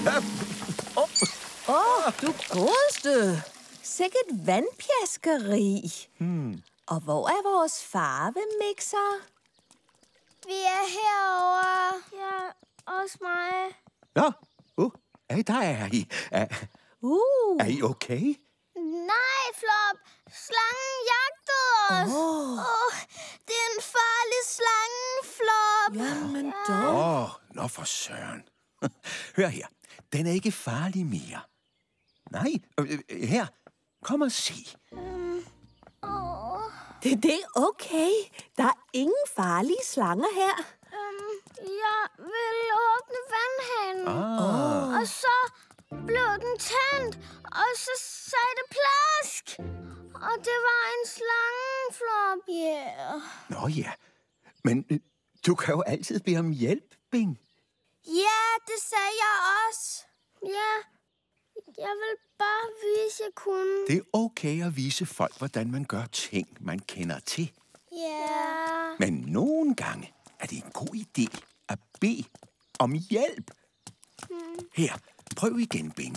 Åh, du godeste. Sikke et vandpjaskeri. Hmm. Og hvor er vores farvemixer? Vi er herovre. Ja, også mig. Nå, uh, hey, der er I. Er, Uh. er I okay? Nej, Flop. Slangen jagtede os. Åh. Oh, det er en farlig slange, Flop. Jamen dog. Åh, oh, nå for søren. Hør her, den er ikke farlig mere. Nej, øh, øh, her, kom og se. Um, oh, Det, det er okay. Der er ingen farlige slanger her. um, jeg vil åbne vandhanen. Ah. Og så blev den tændt, og så sagde det plask. Og det var en slange, Flop. Yeah. Nå ja, men øh, du kan jo altid bede om hjælp, Bing. Ja, det sagde jeg også. Ja, jeg vil bare vise, jeg kunne. Det er okay at vise folk, hvordan man gør ting, man kender til. Ja. Men nogle gange er det en god idé at bede om hjælp. Hmm. Her, prøv igen, Bing.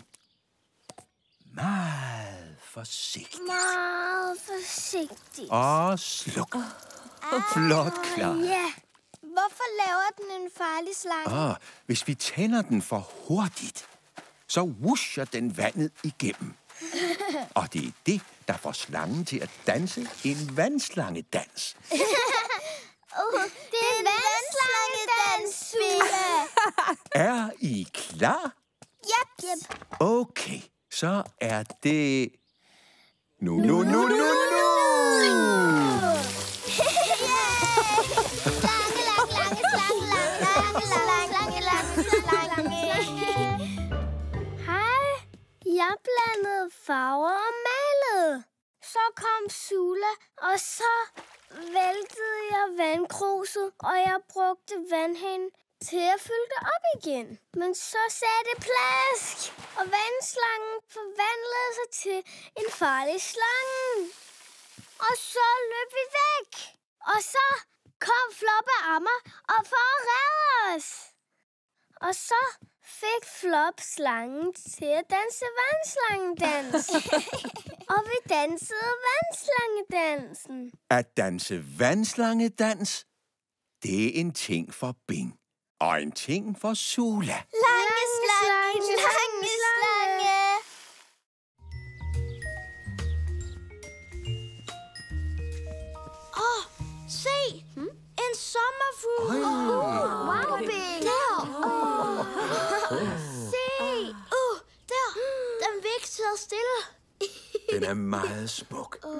Meget forsigtigt. Meget forsigtigt. Og sluk. Flot, klar. Ja. Hvorfor laver den en farlig slange? Ah, hvis vi tænder den for hurtigt, så whoosher den vandet igennem. Og det er det, der får slangen til at danse en vandslangedans. uh, det er en vandslangedans, Sula. Er I klar? Yep. Yep. Okay, så er det... Nu, nu, nu, nu, nu! Hej, jeg blandede farver og malede. Så kom Sula, og så væltede jeg vandkruset, og jeg brugte vandhanen til at fylde det op igen. Men så sagde det plask, og vandslangen forvandlede sig til en farlig slange. Og så løb vi væk. Og så kom Flop og Ammer og for at redde os. Og så fik Flop slangen til at danse vandslangedans. Og vi dansede vandslangedansen. At danse vandslangedans, det er en ting for Bing. Og en ting for Sula. Lange slange, lange slange. Åh, se! Hmm? En sommerfugl. Oh, Wow, Bing. Der. Se! Uh, der. Den vil ikke sidde stille. den er meget smuk. Åh,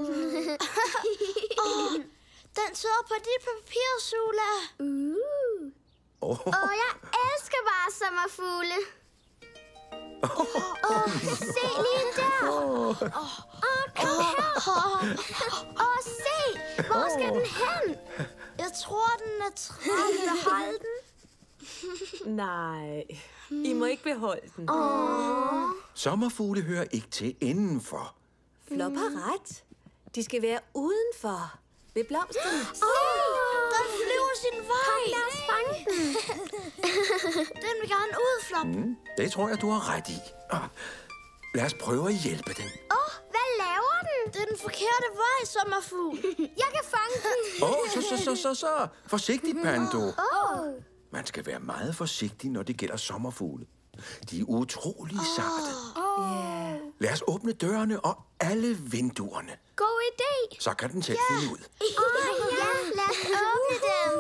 den sidder på dit papir, Sula. Uh. Oh. Og jeg elsker bare sommerfugle. Åh, oh, se lige der. Åh, oh, kom her. Åh, se. Hvor skal den hen? Jeg tror, den er træt at holde den. Nej, I må ikke beholde den. Åh. Sommerfugle hører ikke til indenfor. Flop har ret. De skal være udenfor. Ved blomsterne. Den flyver sin vej. Lad os fange den. Den vil gerne ud, Flop. Mm, det tror jeg, du har ret i. Ah, lad os prøve at hjælpe den. Åh, oh, hvad laver den? Det er den forkerte vej, sommerfugl. Jeg kan fange den. Åh, oh, så, så, så, så, så. Forsigtigt, Pando. Åh. Man skal være meget forsigtig, når det gælder sommerfugle. De er utrolig sarte. Yeah. Lad os åbne dørene og alle vinduerne. God idé. Så kan den selv finde ud. Åh, ja, lad os åbne dem.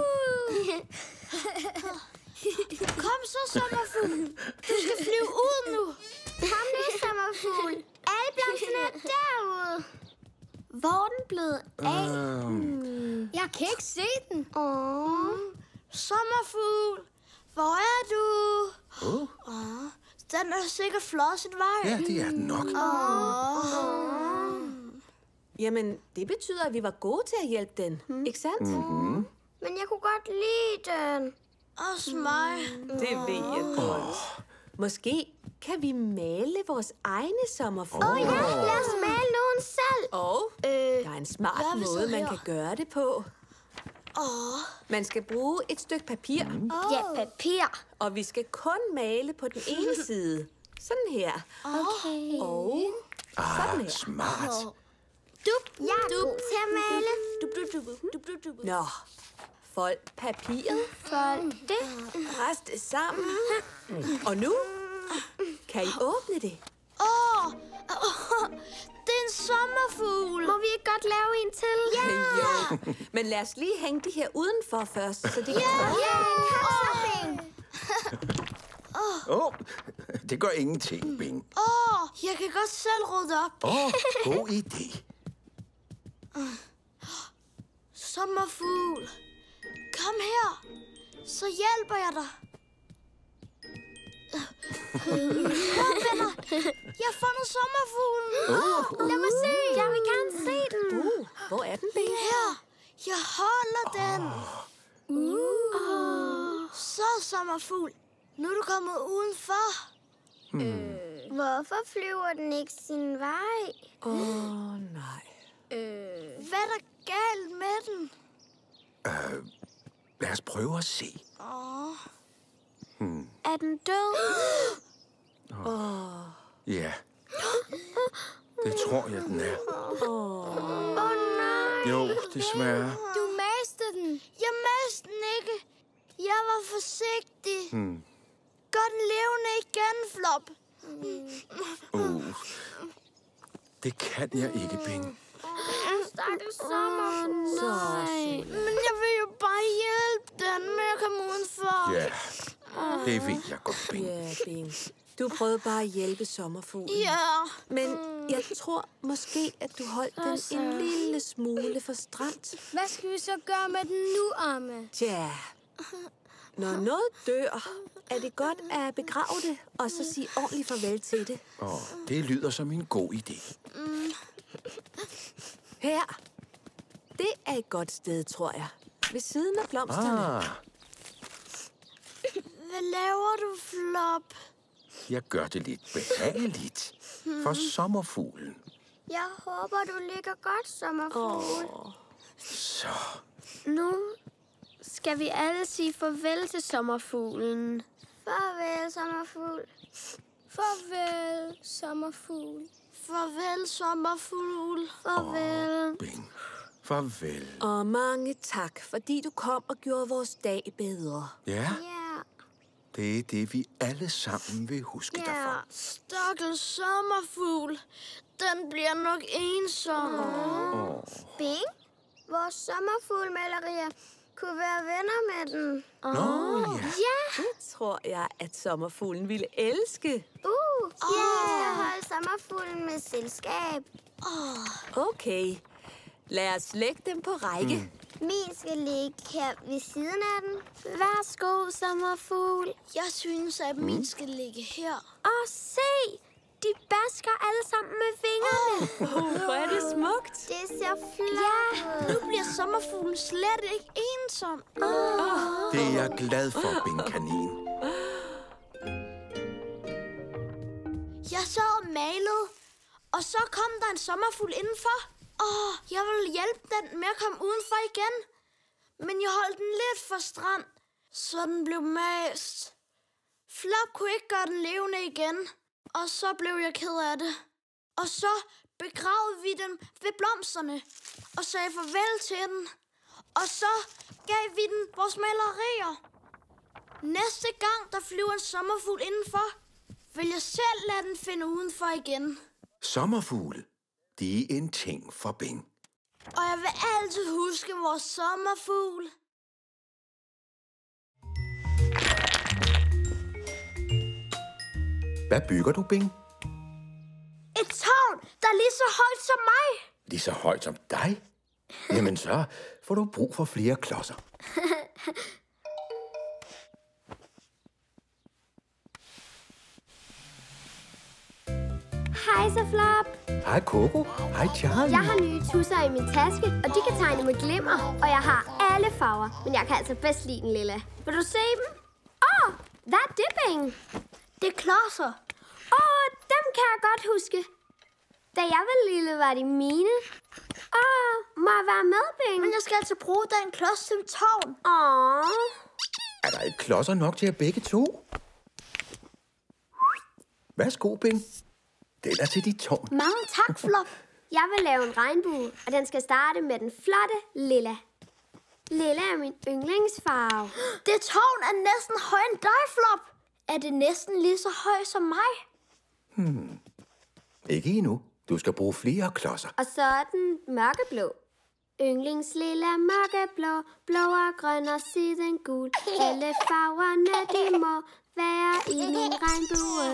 Kom så, sommerfugl. Du skal flyve ud nu. Kom nu, sommerfugl. Alle blomsterne er derude. Hvor er den blevet af? Um, Jeg kan ikke se den. Åh. Sommerfugl, hvor er du? oh, Åh, den er sikkert flot sin vej. ja, det er den nok. Åh. Jamen, det betyder, at vi var gode til at hjælpe den. Hmm. Ikke sandt? Mm-hmm. Men jeg kunne godt lide den. Også mig. Det ved jeg godt. Måske kan vi male vores egne sommerfugle. Åh oh, ja, lad os male nogen selv. Og Øh, der er en smart hvad er vi så måde, man her? kan gøre det på. Åh, Man skal bruge et stykke papir, mm. Ja, papir. og vi skal kun male på den ene side. Sådan her. Okay. Og sådan Ah, her. smart. Dup, jeg er god til at male. dup, dup, dup, dup, dup, dup. Nå, fold papiret, Fold det. pres det sammen. Og nu kan I åbne det. Åh, åh, det er en sommerfugl. Må vi ikke godt lave en til? Ja. Jo. Men lad os lige hænge de her udenfor først, så de kan... Ja, kom så, Bing. Åh, oh, det gør ingenting, Bing. Åh, jeg kan godt selv rydde op. Åh, oh, god idé. Sommerfugl, kom her, så hjælper jeg dig. Kom, venner, jeg har fundet sommerfuglen. Oh. Lad mig se. Jeg vil gerne se den. Uh, hvor er den, Bing? Her, jeg holder den. Uh. Så, sommerfugl, nu er du kommet udenfor. Hvorfor flyver den ikke sin vej? Åh, oh, nej. Hvad er der galt med den? Uh, lad os prøve at se. Åh, Hmm. Er den død? Ja, det tror jeg, den er. Åh oh, nej. Jo, desværre. Du maste den. jeg mistede den ikke. Jeg var forsigtig. Hmm. Gør den levende igen, Flop. Uh. Det kan jeg ikke, Bing. Stakkels sommerfugl. Så Men jeg vil jo bare hjælpe den med at komme udenfor. Ja, det ved jeg godt, Bing. ja, Bing. Du prøvede bare at hjælpe sommerfuglen. Ja. Men jeg tror måske, at du holdt den en lille smule for stramt. Hvad skal vi så gøre med den nu, Amme? Tja, når noget dør, er det godt at begrave det, og så sige ordentligt farvel til det. Åh, oh, det lyder som en god idé. Her. Det er et godt sted, tror jeg. Ved siden af blomsterne. Ah, Hvad laver du, Flop? jeg gør det lidt behageligt for sommerfuglen. Jeg håber, du ligger godt, sommerfugl. Åh. Så, Nu skal vi alle sige farvel til sommerfuglen. Farvel, sommerfugl. Farvel, sommerfugl. Farvel, sommerfugl. Farvel. Bing, farvel. Og mange tak, fordi du kom og gjorde vores dag bedre. Ja, Ja. det er det, vi alle sammen vil huske dig Ja. for. Stakkels sommerfugl. Den bliver nok ensom. Åh, Bing, vores sommerfuglmalerier kunne være venner med den. nå ja. Ja. Det tror jeg, at sommerfuglen ville elske. Uh, ja. Jeg holde sommerfuglen med selskab. Okay, lad os lægge dem på række. Mm. Min skal ligge her ved siden af den. Værsgo, sommerfugl. Jeg synes, at min skal ligge her. Og se, de basker alle sammen med fingrene. Oh, hvor er det smukt. Det ser flot ud. Nu bliver sommerfuglen slet ikke ensom. Det er jeg glad for, Bing Kanin. Jeg sad og malede, og så kom der en sommerfugl indenfor. Åh, jeg ville hjælpe den med at komme udenfor igen. Men jeg holdt den lidt for stram, så den blev mast. Flop kunne ikke gøre den levende igen, og så blev jeg ked af det. Og så begravede vi den ved blomsterne og sagde farvel til den. Og så gav vi den vores malerier. Næste gang, der flyver en sommerfugl indenfor, vil jeg selv lade den finde udenfor igen. Sommerfugle, det er en ting for Bing. Og jeg vil altid huske vores sommerfugl. Hvad bygger du, Bing? Et tårn, der er lige så højt som mig. Lige så højt som dig? Jamen så får du brug for flere klodser. Hej så, Flop. Hej Coco. Hej Charlie. Jeg har nye tusser i min taske, og de kan tegne med glimmer. Og jeg har alle farver, men jeg kan altså bedst lide den lille. Vil du se dem? Åh, oh, hvad er det, Bing? Det er klodser. Åh, oh, dem kan jeg godt huske. Da jeg var lille, var de mine. Åh, oh, må jeg være med, Bing? Men jeg skal altså bruge den klods som tårn. Åh. Er der ikke klodser nok til at begge to? Værsgo, Bing. Den er til dit tårn. Mange tak, Flop. Jeg vil lave en regnbue, og den skal starte med den flotte lilla. Lilla er min yndlingsfarve. Det tårn er næsten højere end dig, Flop. Er det næsten lige så højt som mig? Hmm. Ikke endnu. Du skal bruge flere klodser. Og så er den mørkeblå. Yndlingslilla, mørkeblå, blå og grøn og siden gul. Alle farverne, de må være i min regnbue.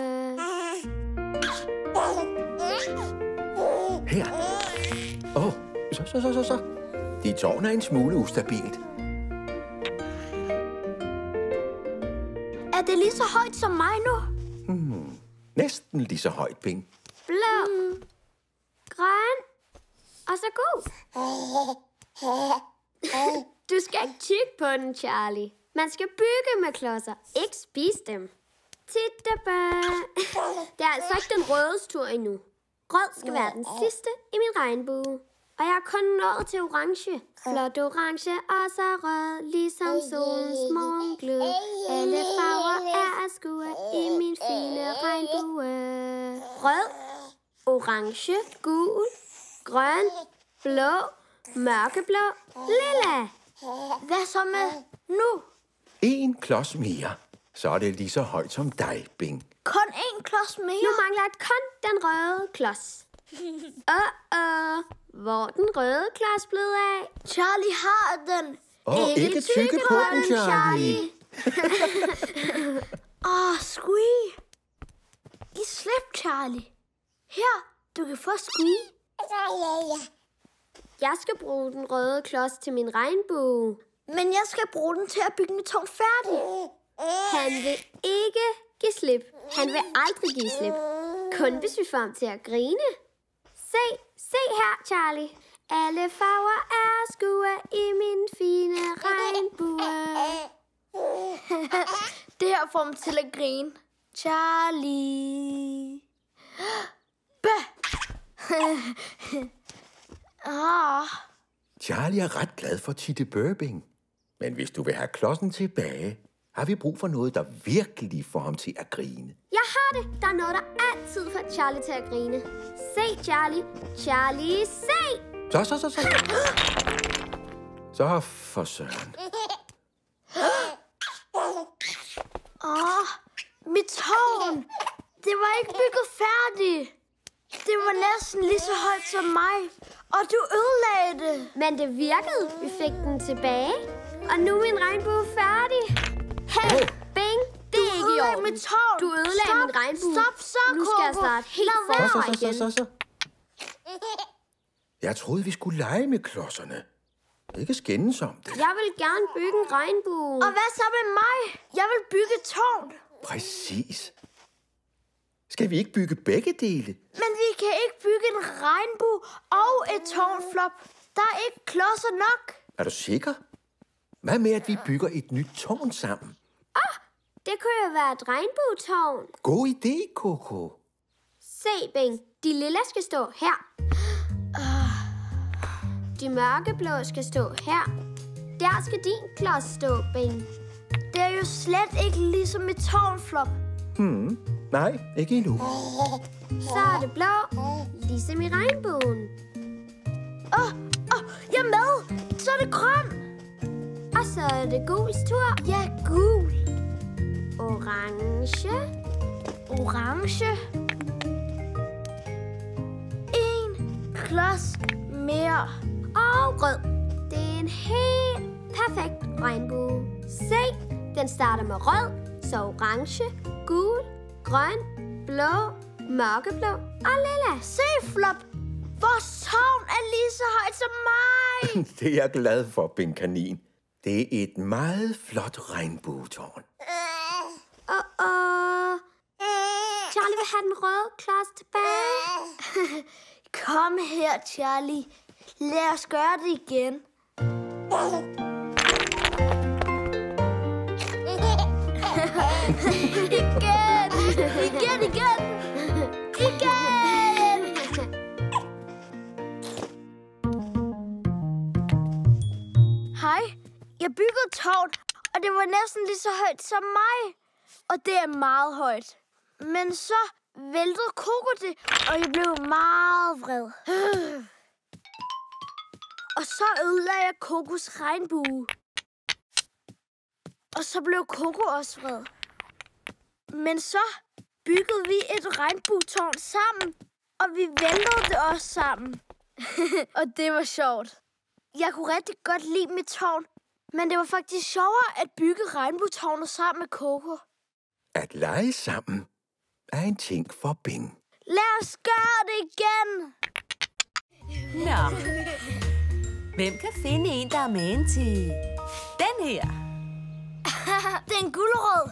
Her. Åh, oh, så, så, så, så, så. Dit tårn er en smule ustabilt. Er det lige så højt som mig nu? Hmm. Næsten lige så højt, Bing. Blå, mm. grøn og så gul. Du skal ikke kigge på den, Charlie. Man skal bygge med klodser, ikke spise dem. Tittebø. Det er altså ikke den rødes tur endnu. Rød skal være den sidste i min regnbue. Og jeg er kun nået til orange. Flot orange og så rød, ligesom solens morgenglød. Alle farver er at skue i min fine regnbue. Rød, orange, gul, grøn, blå, mørkeblå, lilla. Hvad så med nu? En klods mere. Så er det lige så højt som dig, Bing. Kun én klods mere? Nu mangler jeg kun den røde klods. Åh, uh -uh. Hvor er den røde klods blevet af? Charlie har den. Åh, oh, ikke tykke på den, Charlie. Åh, oh, Squee. Giv slip, Charlie. Her, du kan få Squee. Jeg skal bruge den røde klods til min regnbue. Men jeg skal bruge den til at bygge mit tårn færdig. Han vil ikke give slip. Han vil aldrig give slip. Kun hvis vi får ham til at grine. Se, se her, Charlie. Alle farver er skue i min fine regnbue. Det her får mig til at grine. Charlie. Bæh. ah. Charlie er ret glad for Tittebø, Bing. Men hvis du vil have klodsen tilbage, har vi brug for noget, der virkelig får ham til at grine. Jeg har det. Der er noget, der altid får Charlie til at grine. Se, Charlie. Charlie, se! Så, så, så, så. Så for søren. Åh, oh, mit tårn. Det var ikke bygget færdigt. Det var næsten lige så højt som mig. Og du ødelagde det. Men det virkede. Vi fik den tilbage. Og nu er min regnbue færdig. Hey, oh. Bing, det er ikke i orden. Mit tårn. Du ødelagde stop, min regnbue. Stop, så, Nu skal jeg starte helt forfra igen. Så, så, så, så. Jeg troede, vi skulle lege med klodserne. Ikke skændes om det. Jeg vil gerne bygge en regnbue. Og hvad så med mig? Jeg vil bygge et tårn. Præcis. Skal vi ikke bygge begge dele? Men vi kan ikke bygge en regnbue og et tårn, Flop. Der er ikke klodser nok. Er du sikker? Hvad med, at vi bygger et nyt tårn sammen? Åh, oh, det kunne jo være et regnbuetårn. God idé, Coco. Se, Bing. De lilla skal stå her. De mørkeblå skal stå her. Der skal din klods stå, Bing. Det er jo slet ikke ligesom et tårn, Flop. Hmm, nej, ikke endnu. Så er det blå, ligesom i regnbuen. Åh, oh, oh, jeg er med. Så er det grøn. Og så er det guls tur. Ja, gul. Orange. Orange. En klods mere. Og rød. Det er en helt perfekt regnbue. Se, den starter med rød, så orange, gul, grøn, blå, mørkeblå og lilla. Se, Flop. Vores tårn er lige så højt som mig. Det er jeg glad for, Bing Kanin. Det er et meget flot regnbuetårn. Åh, uh, åh. Uh. Charlie vil have den røde klods tilbage. Kom her, Charlie. Lad os gøre det igen. igen! Igen, igen! Igen! Hej. Jeg byggede tårn, og det var næsten lige så højt som mig. Og det er meget højt. Men så væltede Coco det, og jeg blev meget vred. Og så ødelagde jeg Cocos regnbue. Og så blev Coco også vred. Men så byggede vi et regnbuetårn sammen, og vi væltede det også sammen. Og det var sjovt. Jeg kunne rigtig godt lide mit tårn, men det var faktisk sjovere at bygge regnbuetårnet sammen med Coco. At lege sammen er en ting for Bing. Lad os gøre det igen! Nå. Hvem kan finde en, der er magen til den her? Det er en gulerod.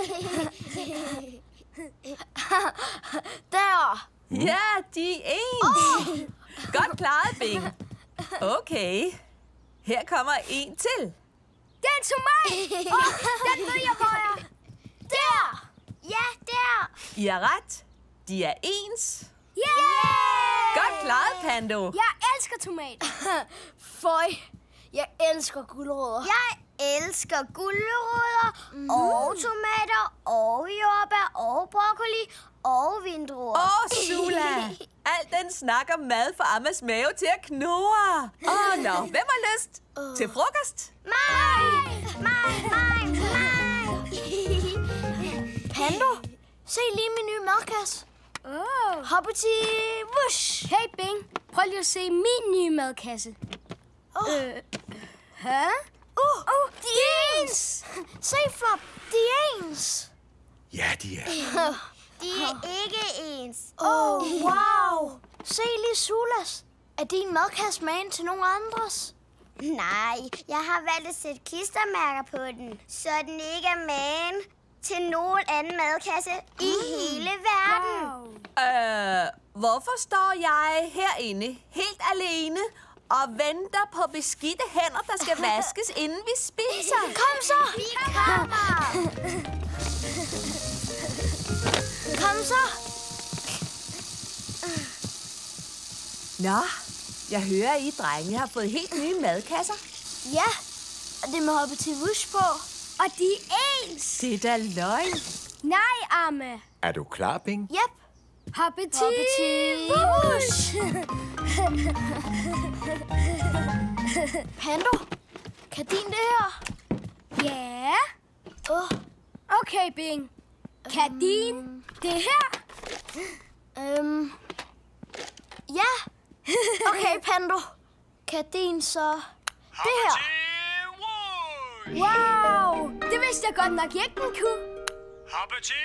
Der. Ja, de er ens. Oh. Godt klaret, Bing. Okay. Her kommer en til. Det er en tomat. Oh, den ved jeg, hvor er. Der. Ja, der. I har ret. De er ens. Yeah! Godt klaret, Pando. Jeg elsker tomat. Føj. Jeg elsker gulerødder. Jeg elsker gulerødder mm. og tomater og jordbær og broccoli og vindruer. Åh, oh, Sula. Al den snak om mad får Ammas mave til at knurre. Åh, oh, nå. No. Hvem har lyst uh. til frokost? Mig! Mig, mig, mig! Pando, se lige min nye madkasse. Oh. Hoppeti, wush! Hey, Bing. Prøv lige at se min nye madkasse. Oh. Øh. Hæ? Uh, uh, de er ens! Se, Flop, de er ens. Ja, de er. De er ikke ens. Oh, wow! Se lige Sulas. Er din madkasse magen til nogen andres? Nej, jeg har valgt at sætte klistermærker på den, så den ikke er magen til nogen anden madkasse mm. i hele verden. Wow. Øh, hvorfor står jeg herinde helt alene og venter på beskidte hænder, der skal vaskes, inden vi spiser? Kom så! Vi kommer! Kom så! Nå, jeg hører, at I drenge har fået helt nye madkasser. Ja, og det med Hoppeti Wush på. Og de er ens. Det er da løgn. Nej, Amme. Er du klar, Bing? Yep. Hoppeti Wush! Pando, kan din det her? Ja. Oh. Okay, Bing. Kan um, din det her? Øhm... Ja. Okay, Pando. Kan din så det her? Wow! Det vidste jeg godt nok, jeg ikke den kunne. Hoppeti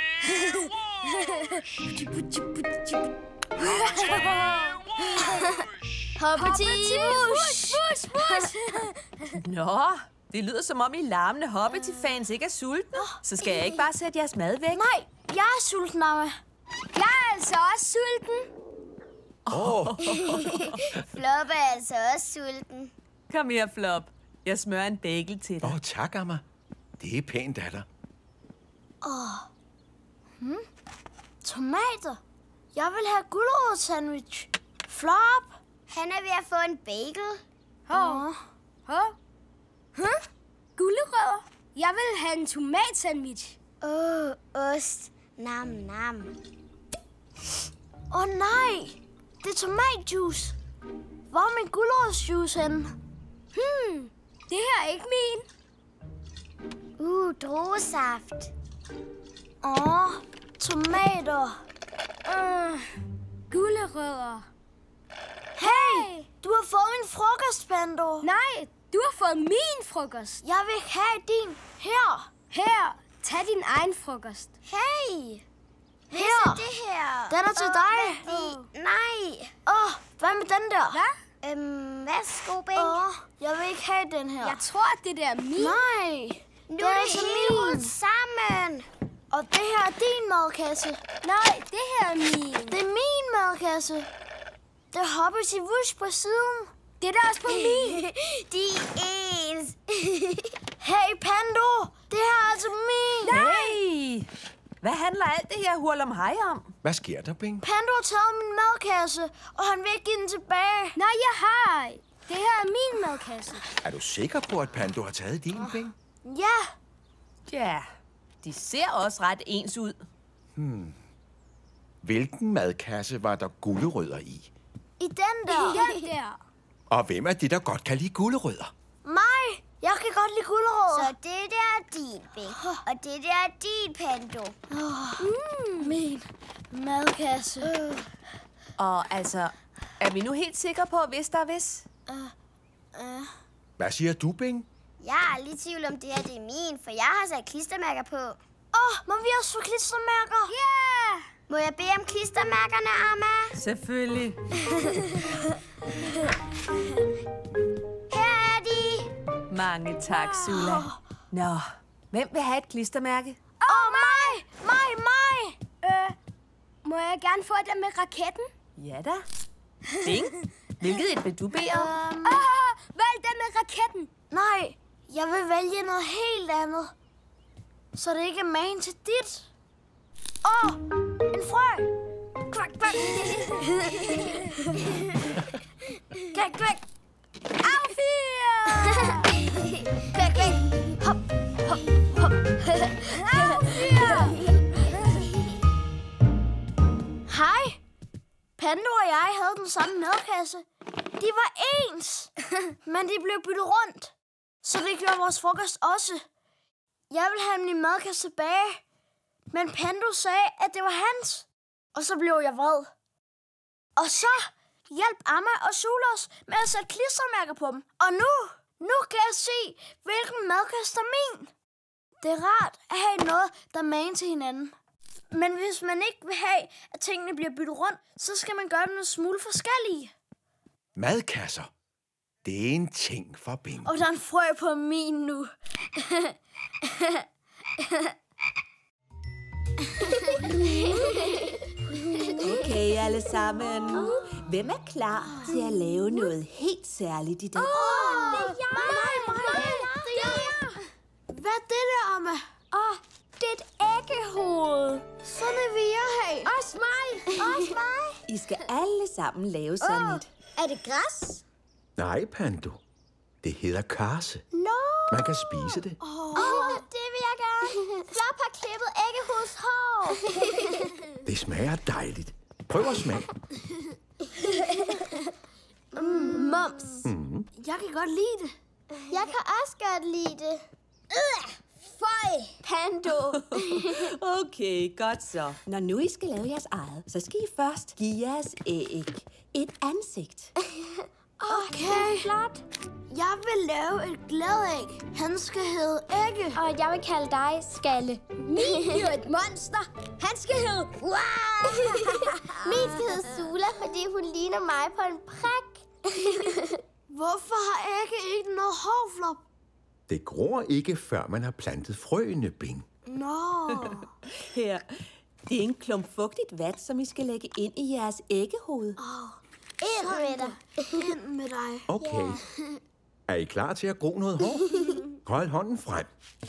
Hoppeti Wush! Wush, wush! Nå, det lyder som om I larmende Hoppeti-fans ikke er sultne. Så skal jeg ikke bare sætte jeres mad væk? Nej, jeg er sulten, Amma. Jeg er altså også sulten. Åh! Oh. Flop er altså også sulten. Kom her, Flop. Jeg smører en bagel til dig. Åh, oh, tak, Amma. Det er pænt af dig. Åh. Oh. Hmm? Tomater. Jeg vil have gulerod-sandwich. Flop. Han er ved at få en bagel. Åh. Oh. Huh? Huh? Gulerødder? Jeg vil have en tomatsandwich. Åh, oh, ost. Nam, nam. Åh, oh, nej. Det er tomatjuice. Hvor er min gulerodsjuice henne? Hmm, det her er ikke min. Uh, druesaft. Åh, oh, tomater. Uh, gulerødder. Hey, du har fået min frokost, Pando. Nej, du har fået min frokost. Jeg vil have din her. Her, tag din egen frokost. Hey, hvad her. er det her? Den er til oh, dig. Oh. Nej. Åh, oh, hvad med den der? Hvad? Øhm, værsgo, Bing. Åh, oh, jeg vil ikke have den her. Jeg tror, at det der er min. Nej, nu det er er det til hele min. rodet sammen. Og det her er din madkasse. Nej, det her er min. Det er min madkasse. Det hopper til wush på siden. Det er der også på min. De er ens. Hey, Pando. Det her er altså min. Hey! Hvad handler alt det her hurlumhej om? Hvad sker der, Bing? Pando har taget min madkasse, og han vil ikke give den tilbage. Nej, jeg har. Det her er min madkasse. Er du sikker på, at Pando har taget din, Bing? Ja. Ja, de ser også ret ens ud. Hmm. Hvilken madkasse var der gulerødder i? I den der. Den der. Og hvem er det, der godt kan lide gulerødder? Mig. Jeg kan godt lide gulerødder. Så det der er din, Bing. Og det der er din, Pando. Mm. Min madkasse. Uh. Og altså, er vi nu helt sikre på, hvis der er hvis? Uh. Uh. Hvad siger du, Bing? Jeg er lidt i tvivl om det her det er min, for jeg har sat klistermærker på. Åh, oh, må vi også få klistermærker? Ja! Yeah! Må jeg bede om klistermærkerne, Amma? Selvfølgelig. Her er de. Mange tak, Sula. Nå, hvem vil have et klistermærke? Åh, oh, mig! Mig, mig! Øh, må jeg gerne få den med raketten? Ja da. Bing, hvilket et vil du bede om? Um, ah, vælg den med raketten. Nej, jeg vil vælge noget helt andet. Så det ikke er magen til dit. Åh, oh, en frø. Kvak, kvak. Kvak, kvak. Au, fire. Kvak, kvak. Hop, hop, hop. Au, fire. Hej. Pando og jeg havde den samme madkasse. De var ens, men de blev byttet rundt. Så det gjorde vores frokost også. Jeg ville have min madkasse tilbage, men Pando sagde, at det var hans. Og så blev jeg vred. Og så hjalp Amma og Sulos med at sætte klistermærker på dem. Og nu, nu kan jeg se, hvilken madkasse der er min. Det er rart at have noget, der er magen til hinanden. Men hvis man ikke vil have, at tingene bliver byttet rundt, så skal man gøre dem en smule forskellige. Madkasser. Det er en ting for Bing. Og der er en frø på min nu. Okay, alle sammen. Hvem er klar til at lave noget helt særligt i dag? Åh, oh, det er jeg! Mig, mig, mig, det er jeg! Hvad er det der, Amma? Åh, oh, det er et æggehoved. Sådan vil jeg have. Også mig. Også mig. I skal alle sammen lave sådan oh, et. Er det græs? Nej, Pando. Det hedder karse. Nå. No. Man kan spise det. Åh, oh. oh, det vil jeg gerne. Flop har klippet æggehoveds hår. Det smager dejligt. Prøv at smage. mm, mums. Mm. Jeg kan godt lide det. Jeg kan også godt lide det. Øh, føj, Pando. Okay, godt så. Når nu I skal lave jeres eget, så skal I først give jeres æg et ansigt. Okay. Flot. Jeg vil lave et glædæg. Han skal hedde Ægge. Og jeg vil kalde dig Skalle. Min er et monster. Han skal hedde... Wow! Min skal hedde Sula, fordi hun ligner mig på en prik. Hvorfor har Ægge ikke noget hår, Flop? Det gror ikke, før man har plantet frøene, Bing. Nå. Her. Det er en klump fugtigt vat, som I skal lægge ind i jeres æggehoved. Oh. Ind med dig. Ind med dig. Okay. Yeah. Er I klar til at gro noget hår? Hold hånden frem.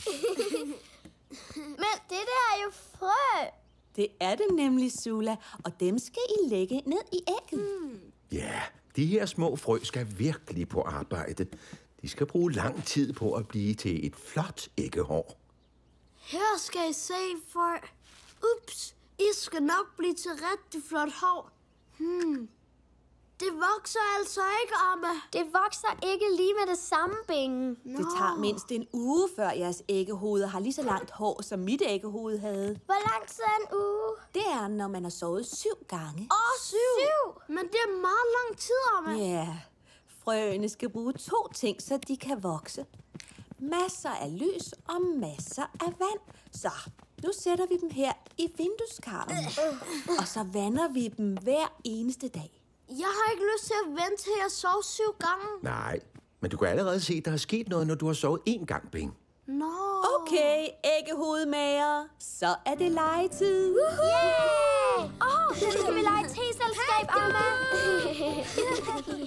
Men det der er jo frø. Det er det nemlig, Sula, og dem skal I lægge ned i ægget. Mm. Ja, de her små frø skal virkelig på arbejde. De skal bruge lang tid på at blive til et flot æggehår. Her skal I se frø. Ups, I skal nok blive til rigtig flot hår. Hmm. Det vokser altså ikke, Amma. Det vokser ikke lige med det samme, Bing. No. Det tager mindst en uge, før jeres æggehoved har lige så langt hår, som mit æggehoved havde. Hvor lang tid er en uge? Det er, når man har sovet syv gange. Åh, oh, syv. syv? Men det er meget lang tid, Amma. Ja, yeah. Frøene skal bruge to ting, så de kan vokse. Masser af lys og masser af vand. Så nu sætter vi dem her i vindueskarmen. Og så vander vi dem hver eneste dag. Jeg har ikke lyst til at vente til jeg sover syv gange. Nej, men du kan allerede se, at der er sket noget, når du har sovet én gang, Bing. Nå. Okay, æggehovedmager. Så er det legetid. Yeah! Åh, oh, så skal vi lege te-selskab, Amma.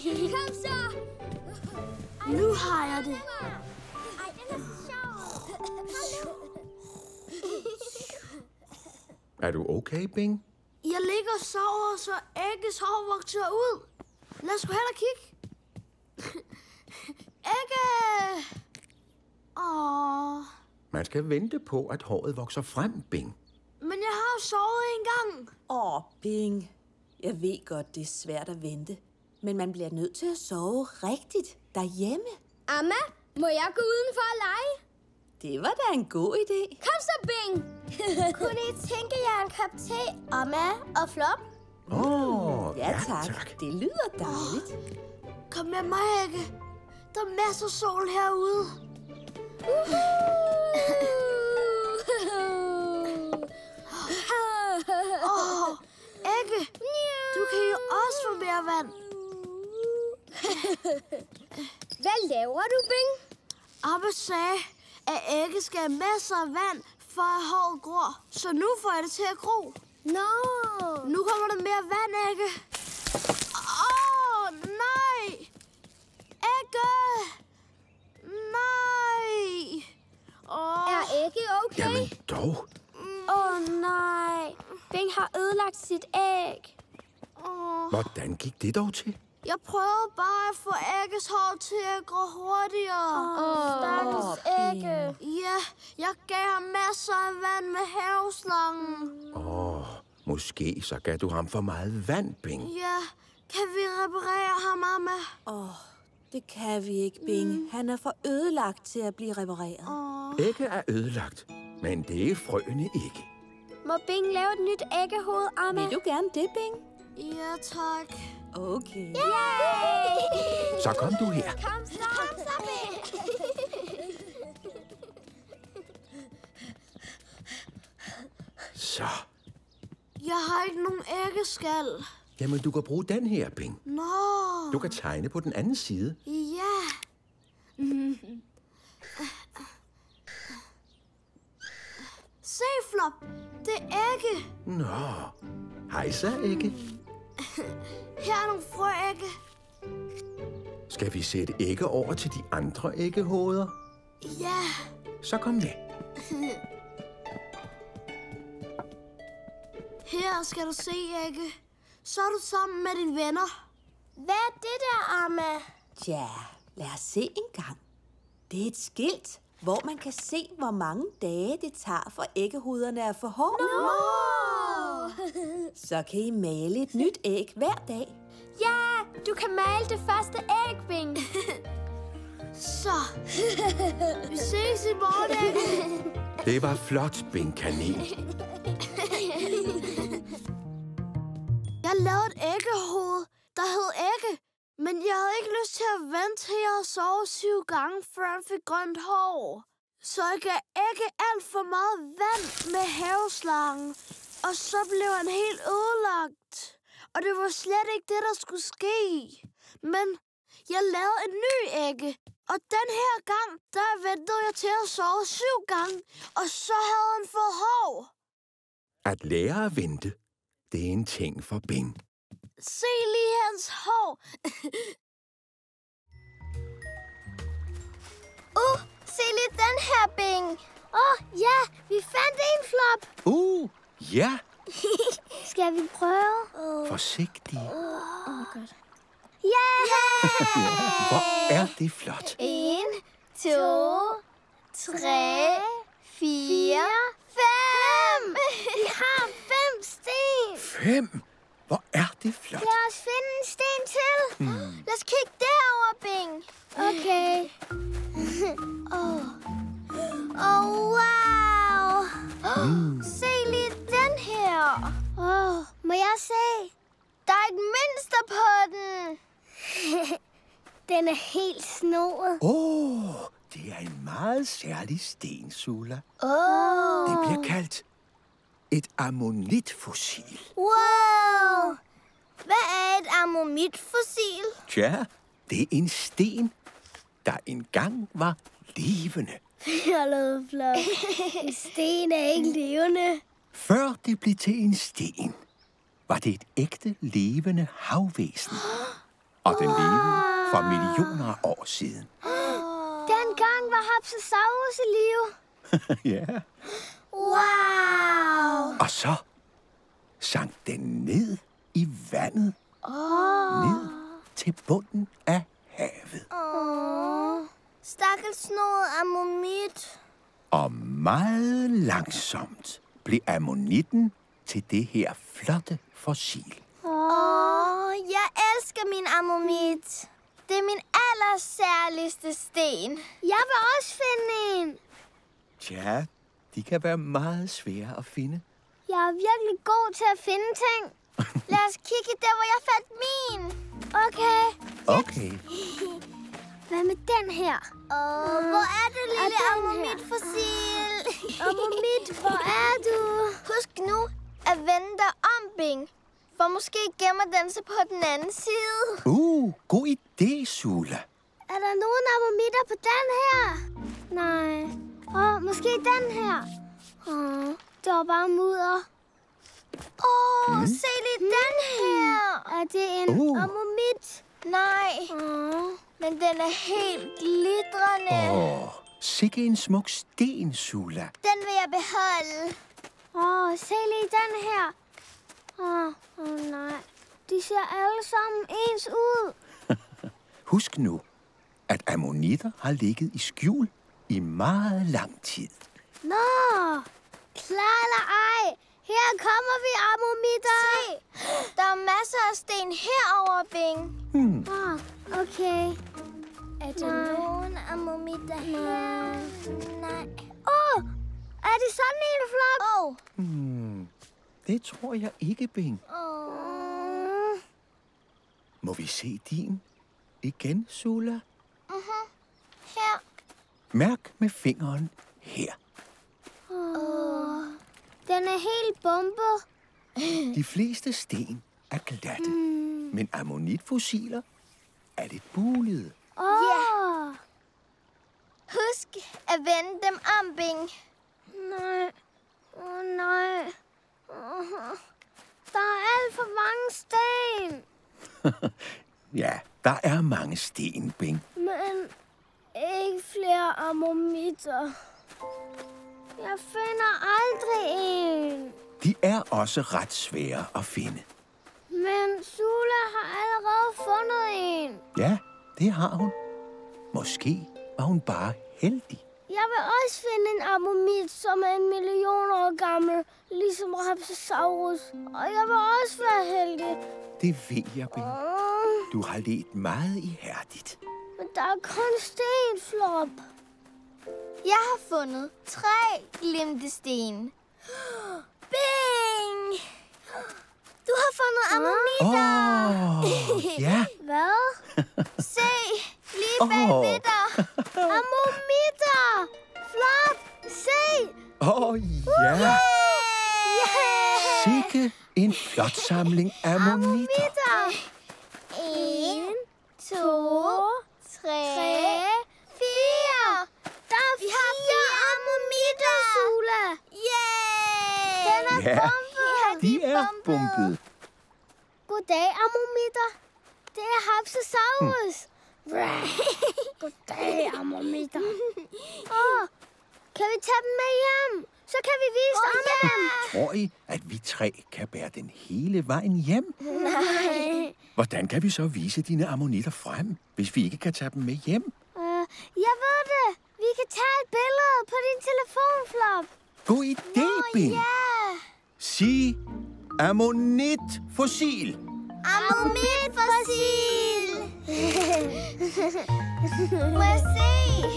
Kom så! Nu har jeg det. Ej, den er så sjov. Er du okay, Bing? Jeg ligger og sover, så æggets hår vokser ud. Lad os gå hen og kigge. Ægge! Åh. Man skal vente på, at håret vokser frem, Bing. Men jeg har jo sovet en gang. Åh, Bing. Jeg ved godt, det er svært at vente. Men man bliver nødt til at sove rigtigt derhjemme. Amma, må jeg gå udenfor og lege? Det var da en god idé. Kom så, Bing! Kunne I tænke jer en kop te, Amma og Flop? Åh, oh, Ja, tak. ja, tak. Det lyder dejligt. Kom med mig, Ægge. Der er masser af sol herude. Åh, oh, Ægge, du kan jo også få mere vand. Hvad laver du, Bing? Abba sagde, at Ægge skal have masser af vand, for at håret gror. Så nu får jeg det til at gro. Nå! Nu kommer der mere vand, Ægge. Åh, oh, nej! Ægge! Nej! Oh. Er Ægge okay? Jamen dog. Åh, oh, nej. Bing har ødelagt sit æg. Oh. Hvordan gik det dog til? Jeg prøvede bare at få Ægges hår til at gro hurtigere. Åh, oh, stakkels Ægge. Ja, jeg gav ham masser af vand med haveslangen. Åh, oh, måske så gav du ham for meget vand, Bing. Ja, kan vi reparere ham, Amma? Åh, oh, det kan vi ikke, Bing. Mm. Han er for ødelagt til at blive repareret. Oh. Ægge er ødelagt, men det er frøene ikke. Må Bing lave et nyt æggehoved, Amma? Vil du gerne det, Bing? Ja, tak. Okay. Yay! Så kom du her. Kom så, kom så, Bing. Så. Jeg har ikke nogen æggeskal. Jamen, du kan bruge den her, Bing. Nå. Du kan tegne på den anden side. Ja. Se, Flop. Det er Ægge. Nå. Hej så, Ægge. Her er nogle frøægge. Skal vi sætte ægge over til de andre æggehoveder? Ja. Så kom med. Her skal du se, Ægge. Så er du sammen med dine venner. Hvad er det der, Amma? Tja, lad os se en gang. Det er et skilt, hvor man kan se, hvor mange dage det tager for æggehoderne at få hår. Nå! Så kan I male et nyt æg hver dag. Ja, du kan male det første æg, Bing. Så. Vi ses i morgen, Ægge. Det var flot, Bing Kanel. Jeg lavede et æggehoved, der hed Ægge. Men jeg havde ikke lyst til at vente til jeg havde sovet syv gange, før han fik grønt hår. Så jeg gav Ægge alt for meget vand med haveslangen. Og så blev han helt ødelagt. Og det var slet ikke det, der skulle ske. Men jeg lavede en ny Ægge. Og den her gang, der ventede jeg til at sove syv gange. Og så havde han fået hår. At lære at vente, det er en ting for Bing. Se lige hans hår. Uh, se lige den her, Bing. Åh, oh, ja, vi fandt en, Flop. Uh, ja. Skal vi prøve? Uh. Forsigtig. Åh, oh, godt. Ja! Yeah! Hvor er det flot. En, to, tre, fire, fem. Vi har fem sten. Fem? Hvor er det flot. Lad os finde en sten til. Hmm. Lad os kigge derover, Bing. Okay. Åh, oh. oh, wow. Mm. Se lige den her. Oh, må jeg se? Der er et mønster på den. Den er helt snoet. Åh, oh, det er en meget særlig sten, Sula. Oh. Det bliver kaldt et ammonitfossil. Wow! Hvad er et ammonitfossil? Tja, det er en sten, der engang var levende. Hallo, Flop. En sten er ikke levende. Før det blev til en sten, var det et ægte levende havvæsen. Og den levede for millioner af år siden. Dengang var Haptosaurus i live. Ja. Wow! Og så sank den ned i vandet. Oh. Ned til bunden af havet. Åh, stakkels snoet ammonit. Og meget langsomt blev ammonitten til det her flotte fossil. Åh, jeg elsker min ammonit. Det er min allersærligste sten. Jeg vil også finde en. Tja, de kan være meget svære at finde. Jeg er virkelig god til at finde ting. Lad os kigge der, hvor jeg fandt min. Okay. Okay. Hvad med den her? Åh, hvor er du, lille den her? ammonit-fossil? Ammonit, hvor er du? Husk nu at vende dig om, Bing. For måske gemmer den sig på den anden side. Uh, god idé, Sula. Er der nogen ammomitter på den her? Nej. Åh, måske den her. Åh, det var bare mudder. Åh, Mm. se lige den her. Er det en Uh. ammomit? Nej, Åh. men den er helt glitrende. Åh, sikke en smuk sten, Sula. Den vil jeg beholde. Åh, se lige den her. Åh, oh, nej. De ser alle sammen ens ud. Husk nu, at ammonitter har ligget i skjul i meget lang tid. Nå, klar eller ej. Her kommer vi, ammomitter. Se, der er masser af sten herover, Bing. Hmm. Åh, okay. Er der nogen ammomitter her? Nej. Åh, oh, er det sådan en flok? Åh. Oh. Hmm. Det tror jeg ikke, Bing. Oh. Må vi se din igen, Sula? Uh-huh. Her. Mærk med fingeren her. Oh. Den er helt bumpet. De fleste sten er glatte, Mm. men ammonitfossiler er lidt bulede. Åh. Oh. Yeah. Husk at vende dem om, Bing. Nej. Åh, oh, nej. Oh. Der er alt for mange sten. Ja, der er mange sten, Bing. Men ikke flere ammomitter. Jeg finder aldrig en. De er også ret svære at finde. Men Sula har allerede fundet en. Ja, det har hun. Måske var hun bare heldig. Jeg vil også finde en ammomit, som er en million år gammel, ligesom Raptosaurus. Og jeg vil også være heldig. Det ved jeg, Bing. Mm, Du har let meget ihærdigt. men der er kun sten, Flop. Jeg har fundet tre glimtesten. Bing! Du har fundet ammomitter. Åh, oh, ja. Hvad? Se, lige bagved dig. Ammomitter! Flop! Se! Åh, oh, ja. Sikke en flot samling ammonitter. En, to, tre, fire. Der er Vi har fire ammomitter. Sula. Yay! Den er Ja, bumpet. de er bumpet. Goddag, ammomitter. Det er Haptosaurus. Goddag, ammomitter. Åh, kan vi tage dem med hjem? Så kan vi vise Åh, oh, om ja. dem. Tror I, at vi tre kan bære den hele vejen hjem? Nej. Hvordan kan vi så vise dine ammonitter frem, hvis vi ikke kan tage dem med hjem? Uh, jeg ved det. Vi kan tage et billede på din telefon, Flop. God idé, Bing. Ja. Sig ammonitfossil. Ammonitfossil. Må jeg se?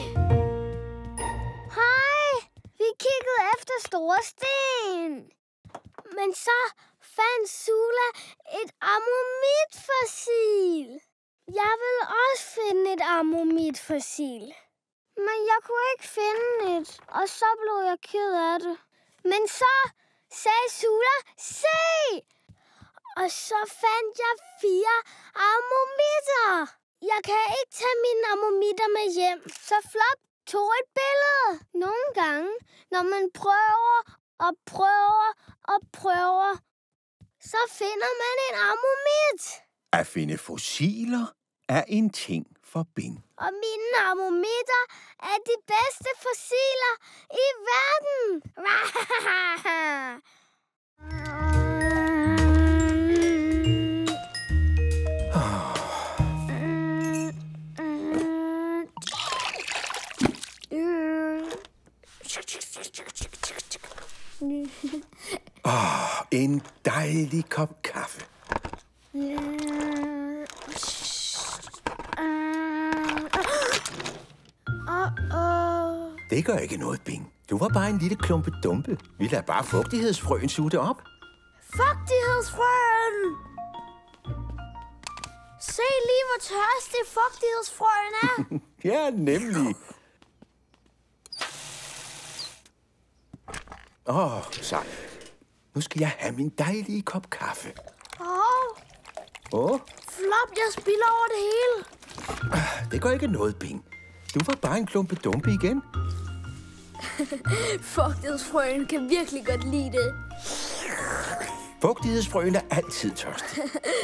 Hej. Vi kiggede efter store sten. Men så fandt Sula et ammomitfossil. Jeg ville også finde et ammomitfossil. Men jeg kunne ikke finde et, og så blev jeg ked af det. Men så sagde Sula, se! Og så fandt jeg fire ammomitter. Jeg kan ikke tage mine ammomitter med hjem, så Flop tog et billede. Nogle gange, når man prøver og prøver og prøver, så finder man en ammomit. At finde fossiler er en ting for Bing. Og mine amometer er de bedste fossiler i verden. Åh, oh, en dejlig kop kaffe. Det gør ikke noget, Bing. Du var bare en lille klumpe dumpe. Vi lader bare fugtighedsfrøen suge det op. Fugtighedsfrøen! Se lige, hvor tørstig fugtighedsfrøen er. Ja, nemlig. Åh, oh, så. Nu skal jeg have min dejlige kop kaffe. Åh. Oh. Åh? Oh. Flop, jeg spilder over det hele. Det gør ikke noget, Bing. Du var bare en klumpe dumpe igen. Fugtighedsfrøen kan virkelig godt lide det. Fugtighedsfrøen er altid tørstig.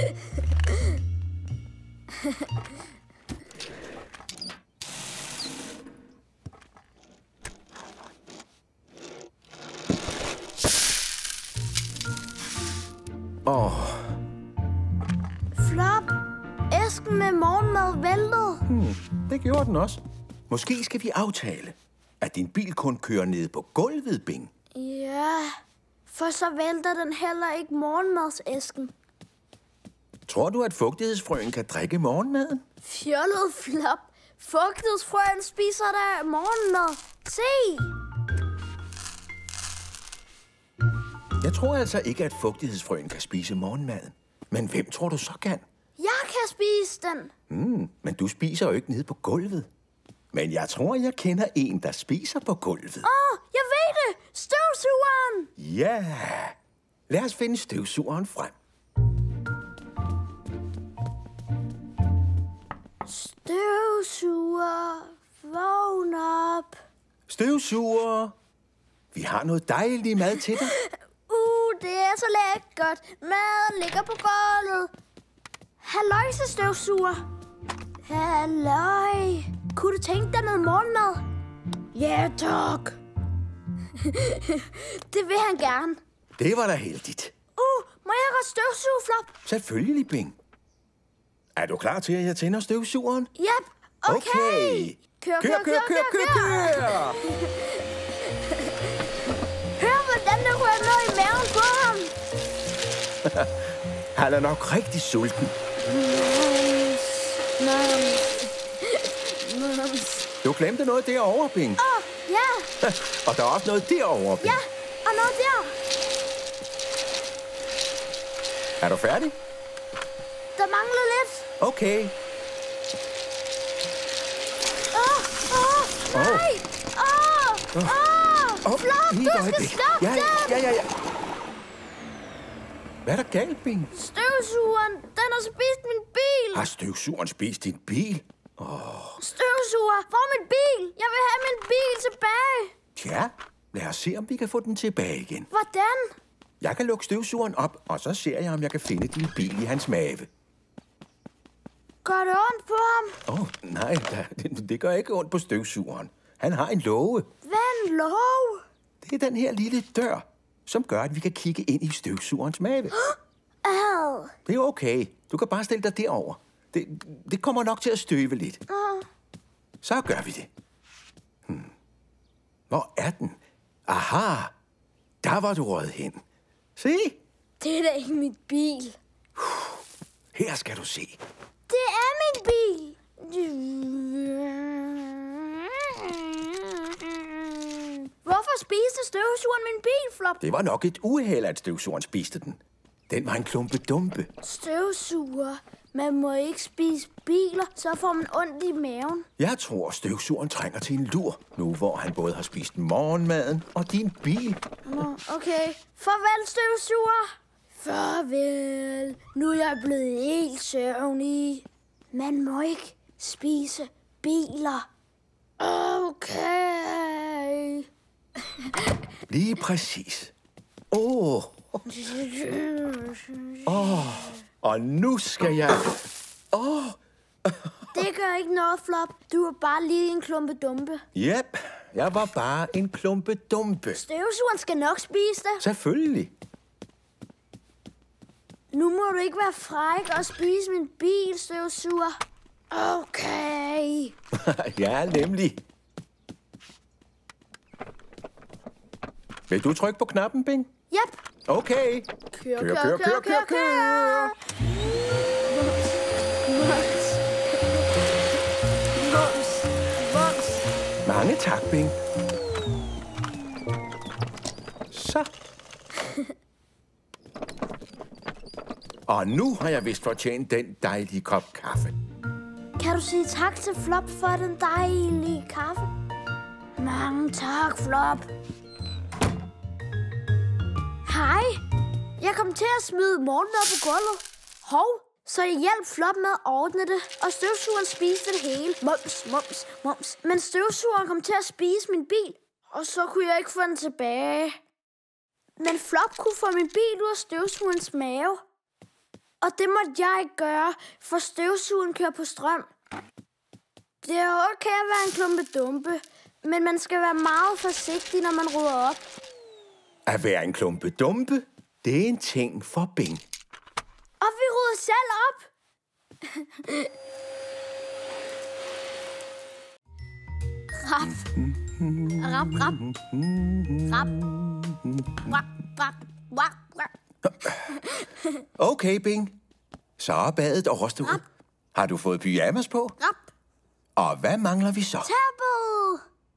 Åh. Oh. Flop, æsken med morgenmad væltede. Hmm, det gjorde den også. Måske skal vi aftale, at din bil kun kører ned på gulvet, Bing. Ja, for så vælter den heller ikke morgenmadsæsken. Tror du, at fugtighedsfrøen kan drikke morgenmaden? Fjollet, Flop. Fugtighedsfrøen spiser da morgenmad. Se! Jeg tror altså ikke, at fugtighedsfrøen kan spise morgenmaden. Men hvem tror du så kan? Jeg kan spise den. Hmm, men du spiser jo ikke nede på gulvet. Men jeg tror, jeg kender en, der spiser på gulvet. Åh, oh, jeg ved det! Støvsugeren! Ja! Lad os finde støvsugeren frem. Støvsuger, vågn op. Støvsuger, vi har noget dejlig mad til dig. Uh, det er så lækkert. Maden ligger på gulvet. Halløjse, støvsuger. Halløj. Kunne du tænke dig noget morgenmad? Ja, tak. Det vil han gerne. Det var da heldigt. Uh, må jeg godt støvsuge, Flop? Selvfølgelig, Bing. Er du klar til, at jeg tænder støvsugeren? Yep, okay. Okay. Kør, kør, kør, kør, kør, kør. kør. Hør, hvordan der rører noget i maven på ham. Han er nok rigtig sulten. Du glemte noget derovre, Bing. Åh, oh, ja. Og der er også noget derovre, Bing. Ja, og noget der. Er du færdig? Der mangler lidt. Okay. Åh, åh, nej. Åh, åh, Flop, du skal stoppe ja, den. Ja, ja, ja. Hvad er der galt, Bing? Støvsugeren, den har spist min bil. Har støvsugeren spist din bil? Åh. Støvsuger, hvor er min bil? Jeg vil have min bil tilbage. Tja, lad os se, om vi kan få den tilbage igen. Hvordan? Jeg kan lukke støvsugeren op, og så ser jeg, om jeg kan finde din bil i hans mave. Gør det ondt på ham? Åh, oh, nej, det, det gør ikke ondt på støvsugeren. Han har en låge. Hvad er en låge? Det er den her lille dør, som gør, at vi kan kigge ind i støvsugerens mave. Au. Det er okay. Du kan bare stille dig derover. Det, det kommer nok til at støve lidt. Uh. Så gør vi det. Hmm. Hvor er den? Aha! Der var du røget hen. Se! Det er da ikke min bil. Her skal du se. Det er min bil. Hvorfor spiste støvsugeren min bil, Flop? Det var nok et uheld, at støvsugeren spiste den. Den var en klumpe dumpe. Støvsuger. Man må ikke spise biler, så får man ondt i maven. Jeg tror, støvsugeren trænger til en lur, nu hvor han både har spist morgenmaden og din bil. Nå, okay. Farvel, støvsuger. Farvel. Nu er jeg blevet helt søvnig. Man må ikke spise biler. Okay. Lige præcis. Åh. Oh. Åh. Oh. Og nu skal jeg... Åh. Oh. Det gør ikke noget, Flop. Du er bare lige en klumpe dumpe. Jep, jeg var bare en klumpe dumpe. Støvsugeren skal nok spise det. Selvfølgelig. Nu må du ikke være fræk og spise min bil, støvsuger. Okay. Ja, nemlig. Vil du trykke på knappen, Bing? Yep. Okay. Kør, kør, kør, kør, kør, kør. Mums. Mums. Mums. Mange tak, Bing. Så. Og nu har jeg vist fortjent den dejlige kop kaffe. Kan du sige tak til Flop for den dejlige kaffe? Mange tak, Flop. Hej. Jeg kom til at smide morgenmad på gulvet. Hov, så jeg hjalp Flop med at ordne det, og støvsugeren spiste det hele. Mums, mums, mums. Men støvsugeren kom til at spise min bil, og så kunne jeg ikke få den tilbage. Men Flop kunne få min bil ud af støvsugerens mave. Og det måtte jeg ikke gøre, for støvsugeren kører på strøm. Det er okay at være en klumpe dumpe, men man skal være meget forsigtig, når man rydder op. At være en klumpe dumpe, det er en ting for Bing. Og vi rydder selv op. Rap. Rap, rap. Rap. Wak, wak, wak, wak. Okay, Bing. Så er badet overstået. Har du fået pyjamas på? Rap. Og hvad mangler vi så? Tæppet.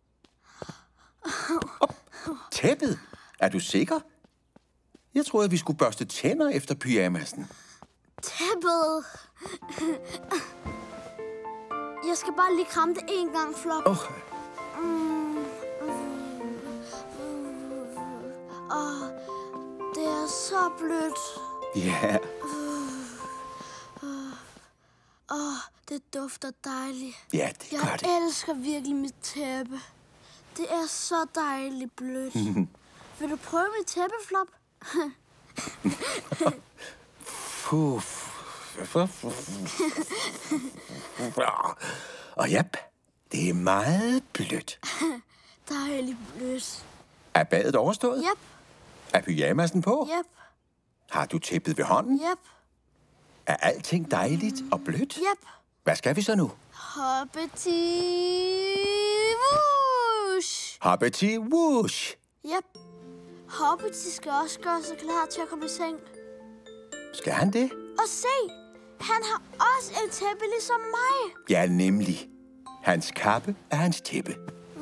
Oh, tæppet? Er du sikker? Jeg troede, vi skulle børste tænder efter pyjamasen. Tæppet. Jeg skal bare lige kramme det en gang, Flop. Oh. Mm. Åh, det er så blødt. Ja. Åh, oh, det dufter dejligt. Ja, det gør jeg det. Jeg elsker virkelig mit tæppe. Det er så dejligt blødt. Vil du prøve mit tæppe, Flop? Og ja, det er meget blødt. Dejligt blødt. Er badet overstået? Yep. Er pyjamasen på? Yep. Har du tæppet ved hånden? Yep. Er alting dejligt og blødt? Yep. Hvad skal vi så nu? Hoppeti whoosh. Hoppeti whoosh. Yep. Hoppeti skal også gøre sig klar til at komme i seng. Skal han det? Og se, han har også et tæppe ligesom mig. Ja, nemlig. Hans kappe er hans tæppe.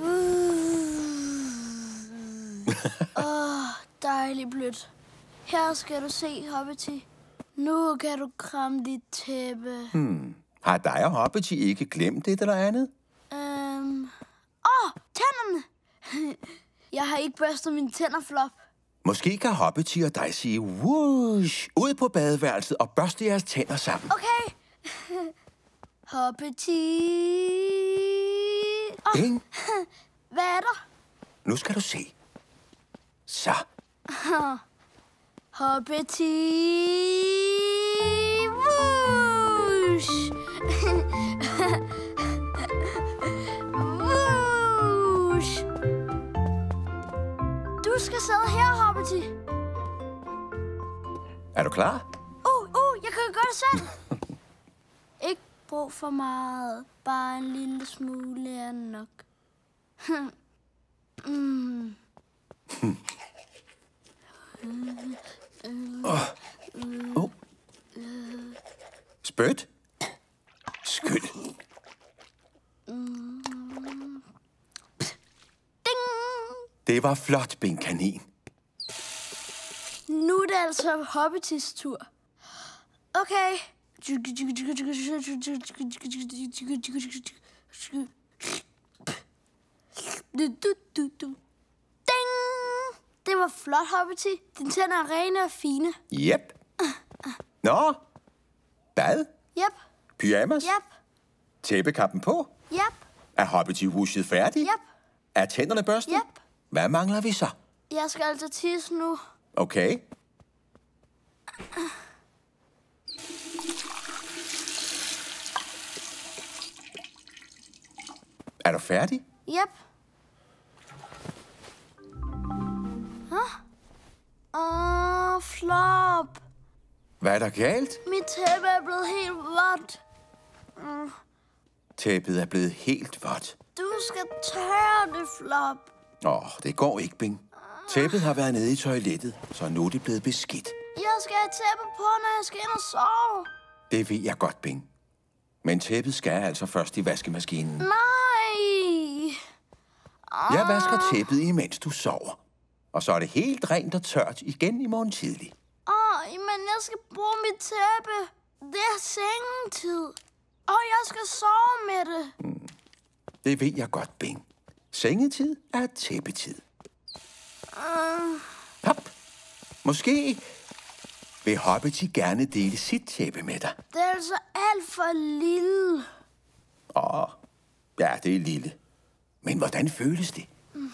Åh, oh, dejligt blødt. Her skal du se, Hoppeti. Nu kan du kramme dit tæppe. Hmm. Har dig og Hoppeti ikke glemt det eller andet? Øhm... Åh, oh, tænderne! Jeg har ikke børstet mine tænder, Flop. Måske kan Hoppeti og dig sige whoosh ud på badeværelset og børste jeres tænder sammen. Okay. Hoppeti. Oh. Bing. Hvad er der? Nu skal du se. Så. Hoppeti. Whoosh. Whoosh. Du skal sidde her, Hoppeti. Er du klar? Uh, uh, jeg kan gøre det selv. Ikke brug for meget. Bare en lille smule er nok. mm. oh. Oh. Spyt. Skyld. Det var flot, Bing Kanin. Nu er det altså Hoppetis tur. Okay. Ding! Det var flot, Hoppeti. Dine tænder er rene og fine. Jep. Nå. Bad? Jep. Pyjamas? Jep. Tæppekappen på? Jep. Er Hoppeti-husket færdig? Jep. Er tænderne børstet? Jep. Hvad mangler vi så? Jeg skal altså tisse nu. Okay. Er du færdig? Yep. Huh? Åh, Flop. Hvad er der galt? Mit tæppe er blevet helt vådt. Mm. Tæppet er blevet helt vådt. Du skal tørre det, Flop. Åh, det går ikke, Bing. Tæppet har været nede i toilettet, så nu er det blevet beskidt. Jeg skal have tæppe på, når jeg skal ind og sove. Det ved jeg godt, Bing. Men tæppet skal altså først i vaskemaskinen. Nej! Jeg vasker tæppet, imens du sover. Og så er det helt rent og tørt igen i morgen tidlig. Åh, men jeg skal bruge mit tæppe. Det er sengetid. Og jeg skal sove med det. Mm. Det ved jeg godt, Bing. Sengetid er tæppetid. Uh. Hop. Måske vil Hoppity gerne dele sit tæppe med dig. Det er altså alt for lille. Åh, ja, det er lille. Men hvordan føles det?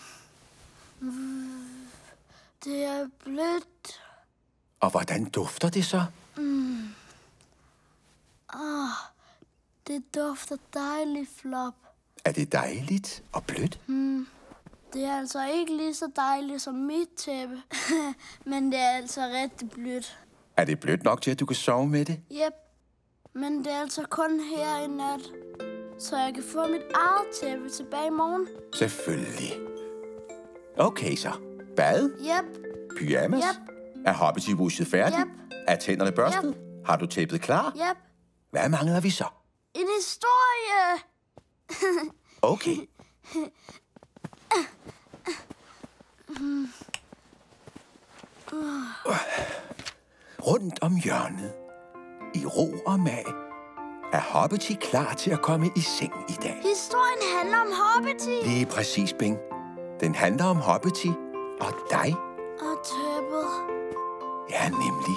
Det er blødt. Og hvordan dufter det så? Mm. Åh, det dufter dejligt, Flop. Er det dejligt og blødt? Mm. Det er altså ikke lige så dejligt som mit tæppe. Men det er altså rigtig blødt. Er det blødt nok til, at du kan sove med det? Jep. Men det er altså kun her i nat. Så jeg kan få mit eget tæppe tilbage i morgen. Selvfølgelig. Okay så. Bad? Jep. Pyjamas? Yep. Er Hoppity-busset færdig? Yep. Er tænderne børstet? Yep. Har du tæppet klar? Jep. Hvad mangler vi så? En historie. Okay. Rundt om hjørnet, i ro og mag, er Hoppity klar til at komme i seng i dag. Historien handler om Hoppity. Lige præcis, Bing. Den handler om Hoppity og dig. Og tæppet. Ja, nemlig.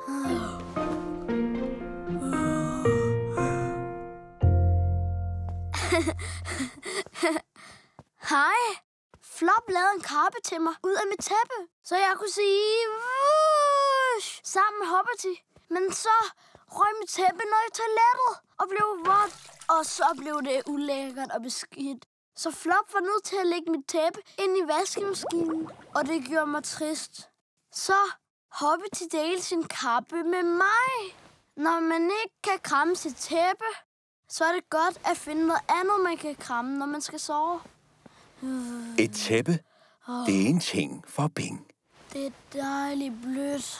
Hej. Flop lavede en kappe til mig ud af mit tæppe, så jeg kunne sige whoosh, sammen med Hoppity. Men så røg mit tæppe ned i toilettet og blev vådt, og så blev det ulækkert og beskidt. Så Flop var nødt til at lægge mit tæppe ind i vaskemaskinen, og det gjorde mig trist. Så Hoppity delte sin kappe med mig. Når man ikke kan kramme sit tæppe, så er det godt at finde noget andet, man kan kramme, når man skal sove. Et tæppe, oh. det er en ting for Bing. Det er dejligt blødt.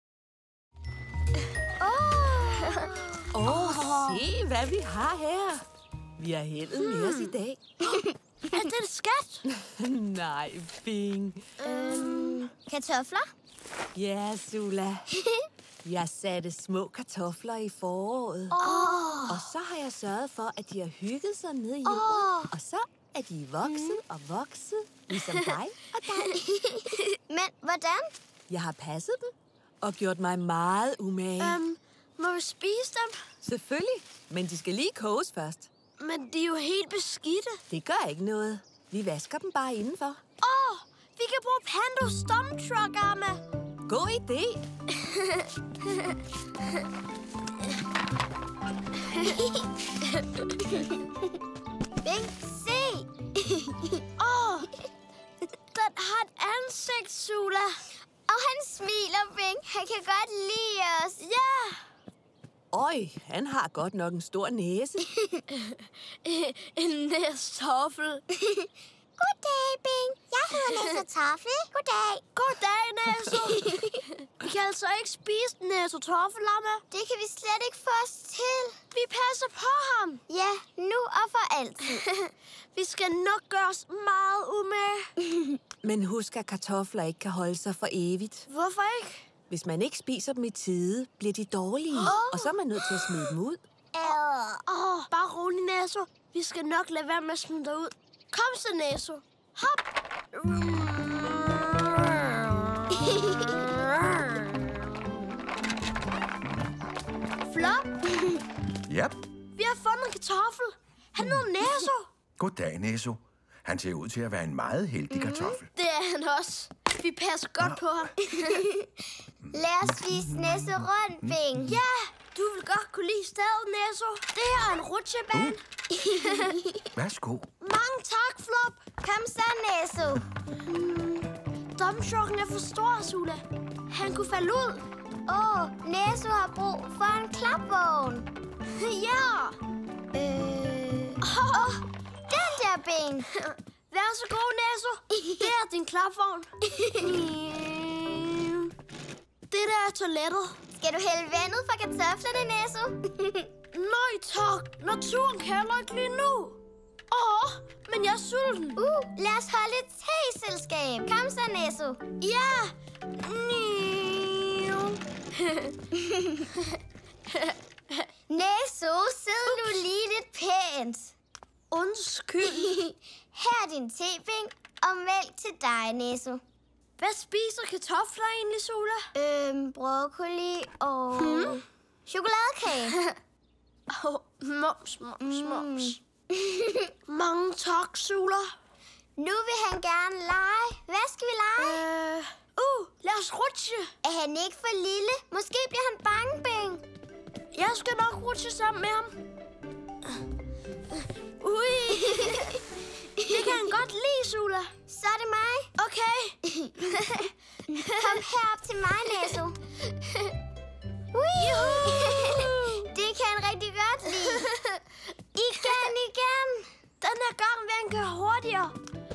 Åh, oh, se hvad vi har her. Vi har heldet hmm. med os i dag. Er det et skat? Nej, Bing. Øhm, kartofler? Ja, Sula. Jeg satte små kartofler i foråret. Oh. Og så har jeg sørget for, at de har hygget sig ned i jorden. Oh. Og så er de vokset mm. og vokset, ligesom dig og dig. Men hvordan? Jeg har passet dem og gjort mig meget umage. Um, må vi spise dem? Selvfølgelig, men de skal lige koges først. Men de er jo helt beskidte. Det gør ikke noget. Vi vasker dem bare indenfor. Åh, oh, vi kan bruge Pandos Stumptruck-arme. God idé. Bing, se! Åh, oh, den har et ansigt, Sula. Og han smiler, Bing. Han kan godt lide os. Ja. Øj, han har godt nok en stor næse. En næstoffel. Goddag, Bing. Jeg hedder Næsetoffel. Goddag. Goddag, Næso. Vi kan altså ikke spise Næsotoffelarme. Det kan vi slet ikke få os til. Vi passer på ham. Ja, nu og for altid. Vi skal nok gøre os meget umage. Men husk, at kartofler ikke kan holde sig for evigt. Hvorfor ikke? Hvis man ikke spiser dem i tide, bliver de dårlige. Oh. Og så er man nødt til at smide dem ud. Åh, oh, bare rolig, Næso. Vi skal nok lade være med at smide dig ud. Kom så, Næso. Hop. Flop. Yep. Vi har fundet en kartoffel. Han hedder Næso. Goddag, Næso. Han ser ud til at være en meget heldig kartoffel. Det er han også. Vi passer godt på ham. Lad os vise Næsse rundt, Bing. Ja, du vil godt kunne lide stedet, Næsso. Det her er en rutsjebane. Værsgo. Mange tak, Flop. Kom så, Næsso. Domschokken er for stor, Sula. Han kunne falde ud. Åh, oh, Næsso har brug for en klapvogn. Ja. Øh... Åh, oh, den der, Bing. Vær så god, Næsso. Det er din klapvogn. Det der er toilettet. Skal du hælde vandet fra kartoflerne, Næsso? Nej, tak. Naturen kalder ikke lige nu. Åh, men jeg er sulten. Uh, lad os holde et teselskab. Kom så, Næsso. Ja. Næsso, sid nu lige lidt pænt. Undskyld. Her er din te, Bing, og mælk til dig, Næsso. Hvad spiser kartofler egentlig, Sula? Øhm, broccoli og hmm? chokoladekage. Åh, oh, mums, mums, mums. Mange tak, Sula. Nu vil han gerne lege. Hvad skal vi lege? Øh, uh, lad os rutsche. Er han ikke for lille? Måske bliver han bange, Bing. Jeg skal nok rutsche sammen med ham. Ui. Det kan han godt lide, Sula. Så er det mig. Okay. Kom herop til mig, Næsso. Ui. Det kan han rigtig godt lide. Igen, igen. Den her gang vil han køre hurtigere.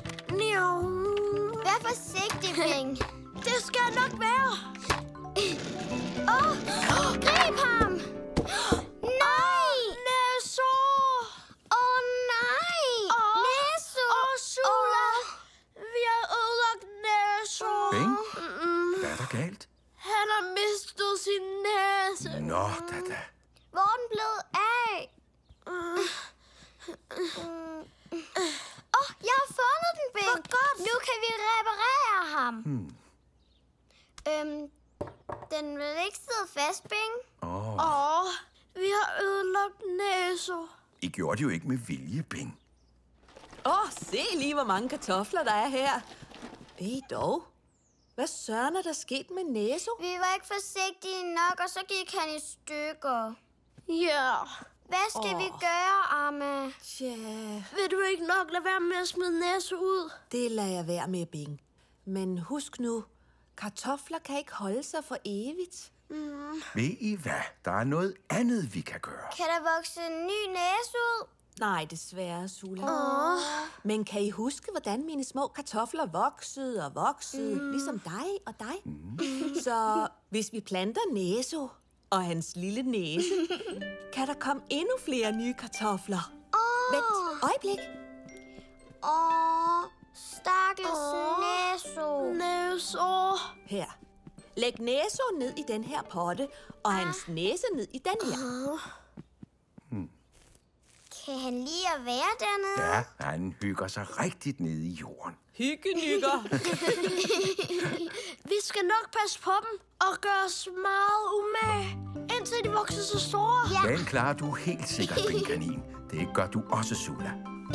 Vær forsigtig, Bing. Det skal jeg nok være. Åh, oh, grib ham. Nej. Næsso. Åh, oh, nej. Oh, Næsso. Åh, oh, Sula. Oh. Vi har ødelagt Næsso. Bing? Hvad er der galt? Han har mistet sin næse. Nå, da da. Hvor er den blevet af? Åh, oh, jeg har fundet den, Bing. Hvor godt. Nu kan vi reparere ham. Hmm. Øhm, den vil ikke sidde fast, Bing. Åh, oh. Åh, vi har ødelagt Næsso. I gjorde det jo ikke med vilje, Bing. Åh, oh, se lige, hvor mange kartofler der er her. Ved dog. Hvad søren er der sket med Næsso? Vi var ikke forsigtige nok, og så gik han i stykker. Ja. Hvad skal oh. vi gøre, Amma? Tja, Vil du ikke nok lade være med at smide Næsso ud? det lader jeg være med, Bing. Men husk nu, kartofler kan ikke holde sig for evigt. Mm. Ved I hvad? Der er noget andet, vi kan gøre. Kan der vokse en ny næse ud? Nej, desværre, Sula. Åh. Men kan I huske, hvordan mine små kartofler voksede og voksede, mm. ligesom dig og dig? Mm. Så hvis vi planter Næsso og hans lille næse, kan der komme endnu flere nye kartofler. Oh. Vent, øjeblik. Åh, stakkels Åh. Næsso. Næsso. Her. Læg Næsso ned i den her potte, og hans næse ned i den her. Kan han lide at være dernede? Ja, han hygger sig rigtigt nede i jorden. Hyggenykker. Vi skal nok passe på dem og gøre os meget umage, indtil de vokser så store. Ja. Den klarer du helt sikkert, Bing-kanin. Det gør du også, Sula.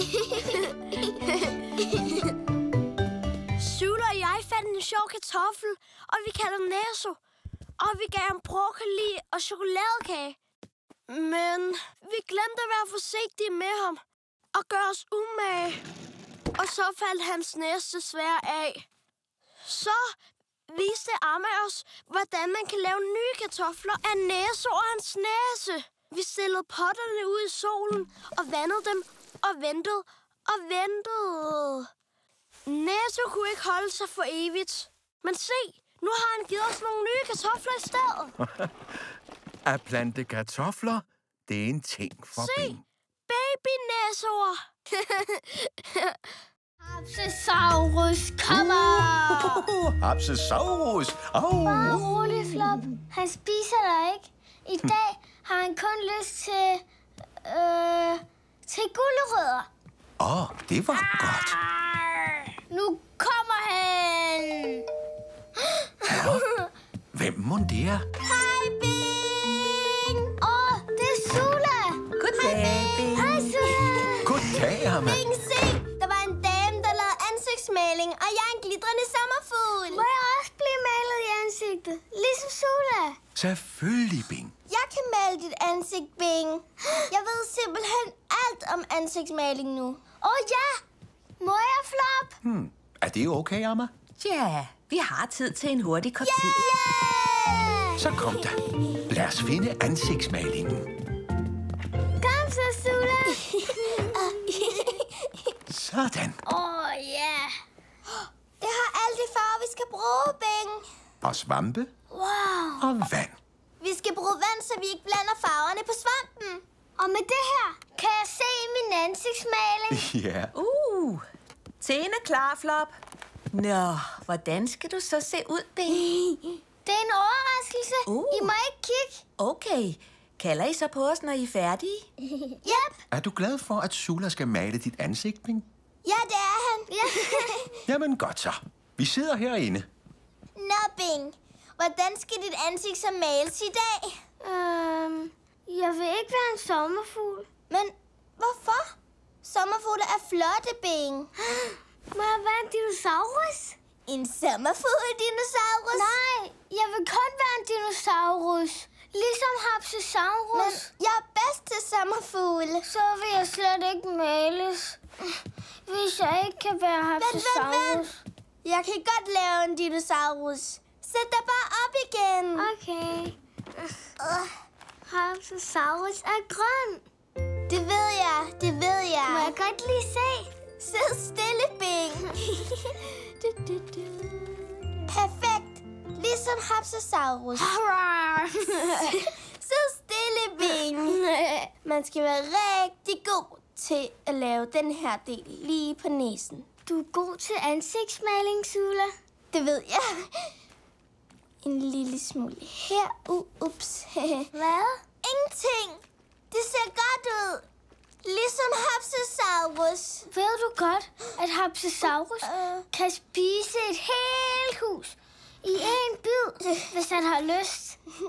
Sula og jeg fandt en sjov kartoffel, og vi kalder den Næsso. Og vi gav ham broccoli og chokoladekage. Men vi glemte at være forsigtige med ham og gøre os umage. Og så faldt hans næse desværre af. Så viste Amma os, hvordan man kan lave nye kartofler af Næsso og hans næse. Vi stillede potterne ud i solen og vandede dem og ventede og ventede. Næsso kunne ikke holde sig for evigt. Men se, nu har han givet os nogle nye kartofler i stedet. At plante kartofler, det er en ting for Se, Bing. baby-næsser. Hapsesaurus kommer! Uh, Hapsesaurus! Au! Bare rolig, Flop. Han spiser dig ikke. I dag har han kun lyst til... Øh, til gulerødder. Åh, oh, det var godt. Nu kommer han! Ja. Hvem mon det er? Hej, Bing! Åh, oh, det er Sula! Goddag, Bing. Hej, Sula! Goddag, Amma. Bing, se! Der var en dame, der lavede ansigtsmaling, og jeg er en glitrende sommerfugl. Må jeg også blive malet i ansigtet? Ligesom Selvfølgelig, Bing. Jeg kan male dit ansigt, Bing. Jeg ved simpelthen alt om ansigtsmaling nu. Åh oh, ja! Må jeg, Flop? Hmm. Er det okay, Amma? Ja, vi har tid til en hurtig kort tid. Yeah! Så kom da. Lad os finde ansigtsmalingen. Kom så, Sula. Sådan. Åh oh, ja! Det har alle de farver, vi skal bruge, Bing. Og svampe. Wow! Og vand. Vi skal bruge vand, så vi ikke blander farverne på svampen. Og med det her kan jeg se min ansigtsmaling. Ja. Uh, Teen er klar, Flop. Nå, hvordan skal du så se ud, Bing? Det er en overraskelse. Uh. I må ikke kigge. Okay. Kalder I så på os, når I er færdige? Yep. Er du glad for, at Sula skal male dit ansigt, Bing? Ja, det er han. Ja. Jamen godt så. Vi sidder herinde. Nå, Bing. Hvordan skal dit ansigt så males i dag? Øhm, jeg vil ikke være en sommerfugl. Men hvorfor? Sommerfugle er flotte, Bing. Må jeg være en dinosaurus? En sommerfugl-dinosaurus? Nej, jeg vil kun være en dinosaurus. Ligesom Hapsasaurus. Men jeg er bedst til sommerfugle. Så vil jeg slet ikke males. Hvis jeg ikke kan være Hapsasaurus. Jeg kan godt lave en dinosaurus. Sæt dig bare op igen. Okay. Uh. Hapsasaurus er grøn. Det ved jeg, det ved jeg. Må jeg godt lige se? Sid stille, Bing. du, du, du. Perfekt. Ligesom Hapsasaurus. Sid stille, Bing. Man skal være rigtig god til at lave den her del lige på næsen. Du er god til ansigtsmaling, Sula. Det ved jeg. En lille smule her. Uh, ups. Hvad? Ingenting. Det ser godt ud. Ligesom Hapsasaurus. Ved du godt, at Hapsasaurus uh. kan spise et helt hus i en bid, hvis han har lyst?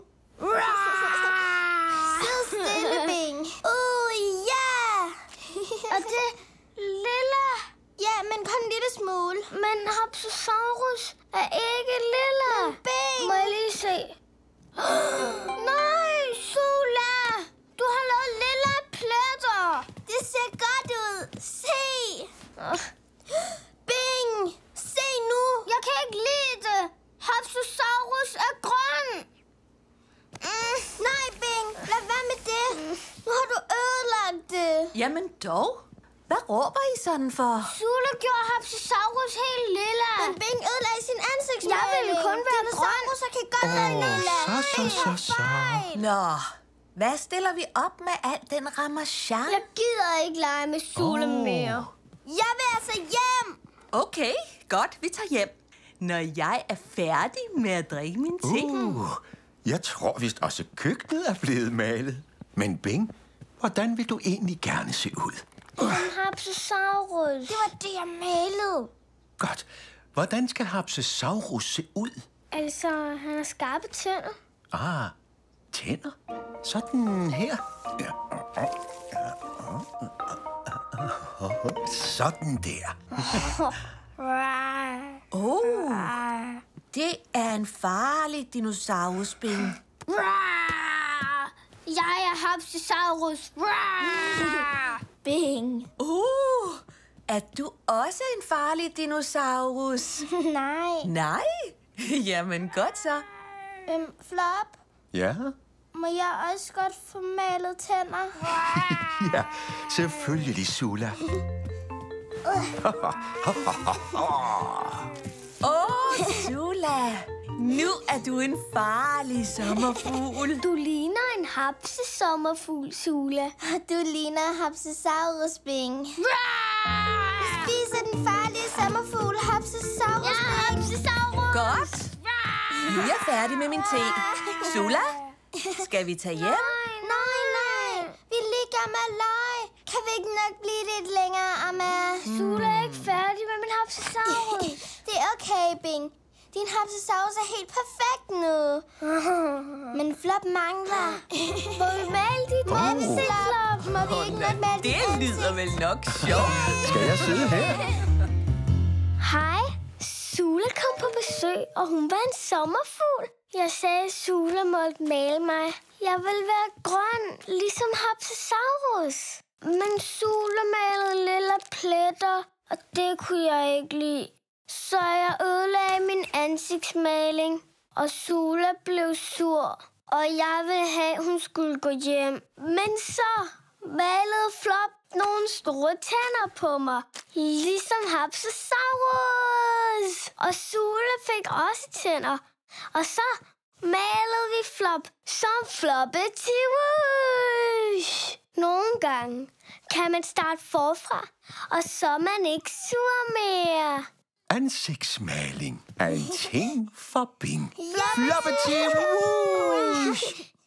Sid stille, Bing. Uh, ja! Og det lille. Ja, men kun en lille smule. Men Hapsasaurus er ikke lille. Men Bing! Må jeg lige se? Nej, Sula! Du har lavet lille pletter. Det ser godt ud. Se! Bing! Se nu! Jeg kan ikke lide det. Hapsasaurus er grøn. Mm, nej, Bing! Lad være med det. Nu har du ødelagt det. Jamen dog. Hvad råber I sådan for? Sula gjorde Hapsasaurus helt lilla. Men Bing ødelagde sin ansigtsmaling. Jeg ville kun være grøn. Så kan godt være lilla. Så, så, så, så. Nå, hvad stiller vi op med al den ramachan? Jeg gider ikke lege med Sula Åh. mere. Jeg vil altså hjem. Okay, godt, vi tager hjem. Når jeg er færdig med at drikke min te. Uh, jeg tror vist også køkkenet er blevet malet. Men Bing, hvordan vil du egentlig gerne se ud? En Hapsasaurus. Det var det, jeg malede. Godt. Hvordan skal Hapsasaurus se ud? Altså, han har skarpe tænder. Ah, tænder. Sådan her. Sådan der. Oh, det er en farlig dinosaurus, Bing. Jeg er Hapsasaurus. Bing. Uh, er du også en farlig dinosaurus? Nej. Nej? Jamen godt så. Øhm, Flop, Ja? må jeg også godt få malet tænder? Ja, selvfølgelig, Sula. Åh, oh, Sula. Nu er du en farlig sommerfugl. Du ligner en hapsesommerfugl, Sula. Du ligner Hapsasaurus, Bing. Spiser den farlige sommerfugl Hapsasaurus, Ja, Bing. Hapsasaurus. Godt. Nu er jeg færdig med min te. Sula, skal vi tage hjem? Nej, nej. Vi er lige gang med at lege. Kan vi ikke nok blive lidt længere, Amma? Sula er ikke færdig med min Hapsasaurus. Det er okay, Bing. Din Hapsasaurus er helt perfekt nu. Men Flop mangler. Må vi male dit Åh. ansigt, Flop? Må vi ikke godt male dit Det lyder vel nok sjovt. Skal jeg sidde her? Hej. Sula kom på besøg. sø, og hun var en sommerfugl. Jeg sagde, at Sula måtte male mig. Jeg ville være grøn, ligesom Haptosaurus. Men Sula malede lille pletter, og det kunne jeg ikke lide. Så jeg ødelagde min ansigtsmaling, og Sula blev sur. Og jeg ville have, at hun skulle gå hjem. Men så malede Flop nogle store tænder på mig, ligesom Haptosaurus. Og Sula fik også tænder. Og så malede vi Flop som Floppetivus. Nogle gange kan man starte forfra, og så er man ikke sur mere. Ansigtsmaling er en ting for Bing. Ja! Floppetivus!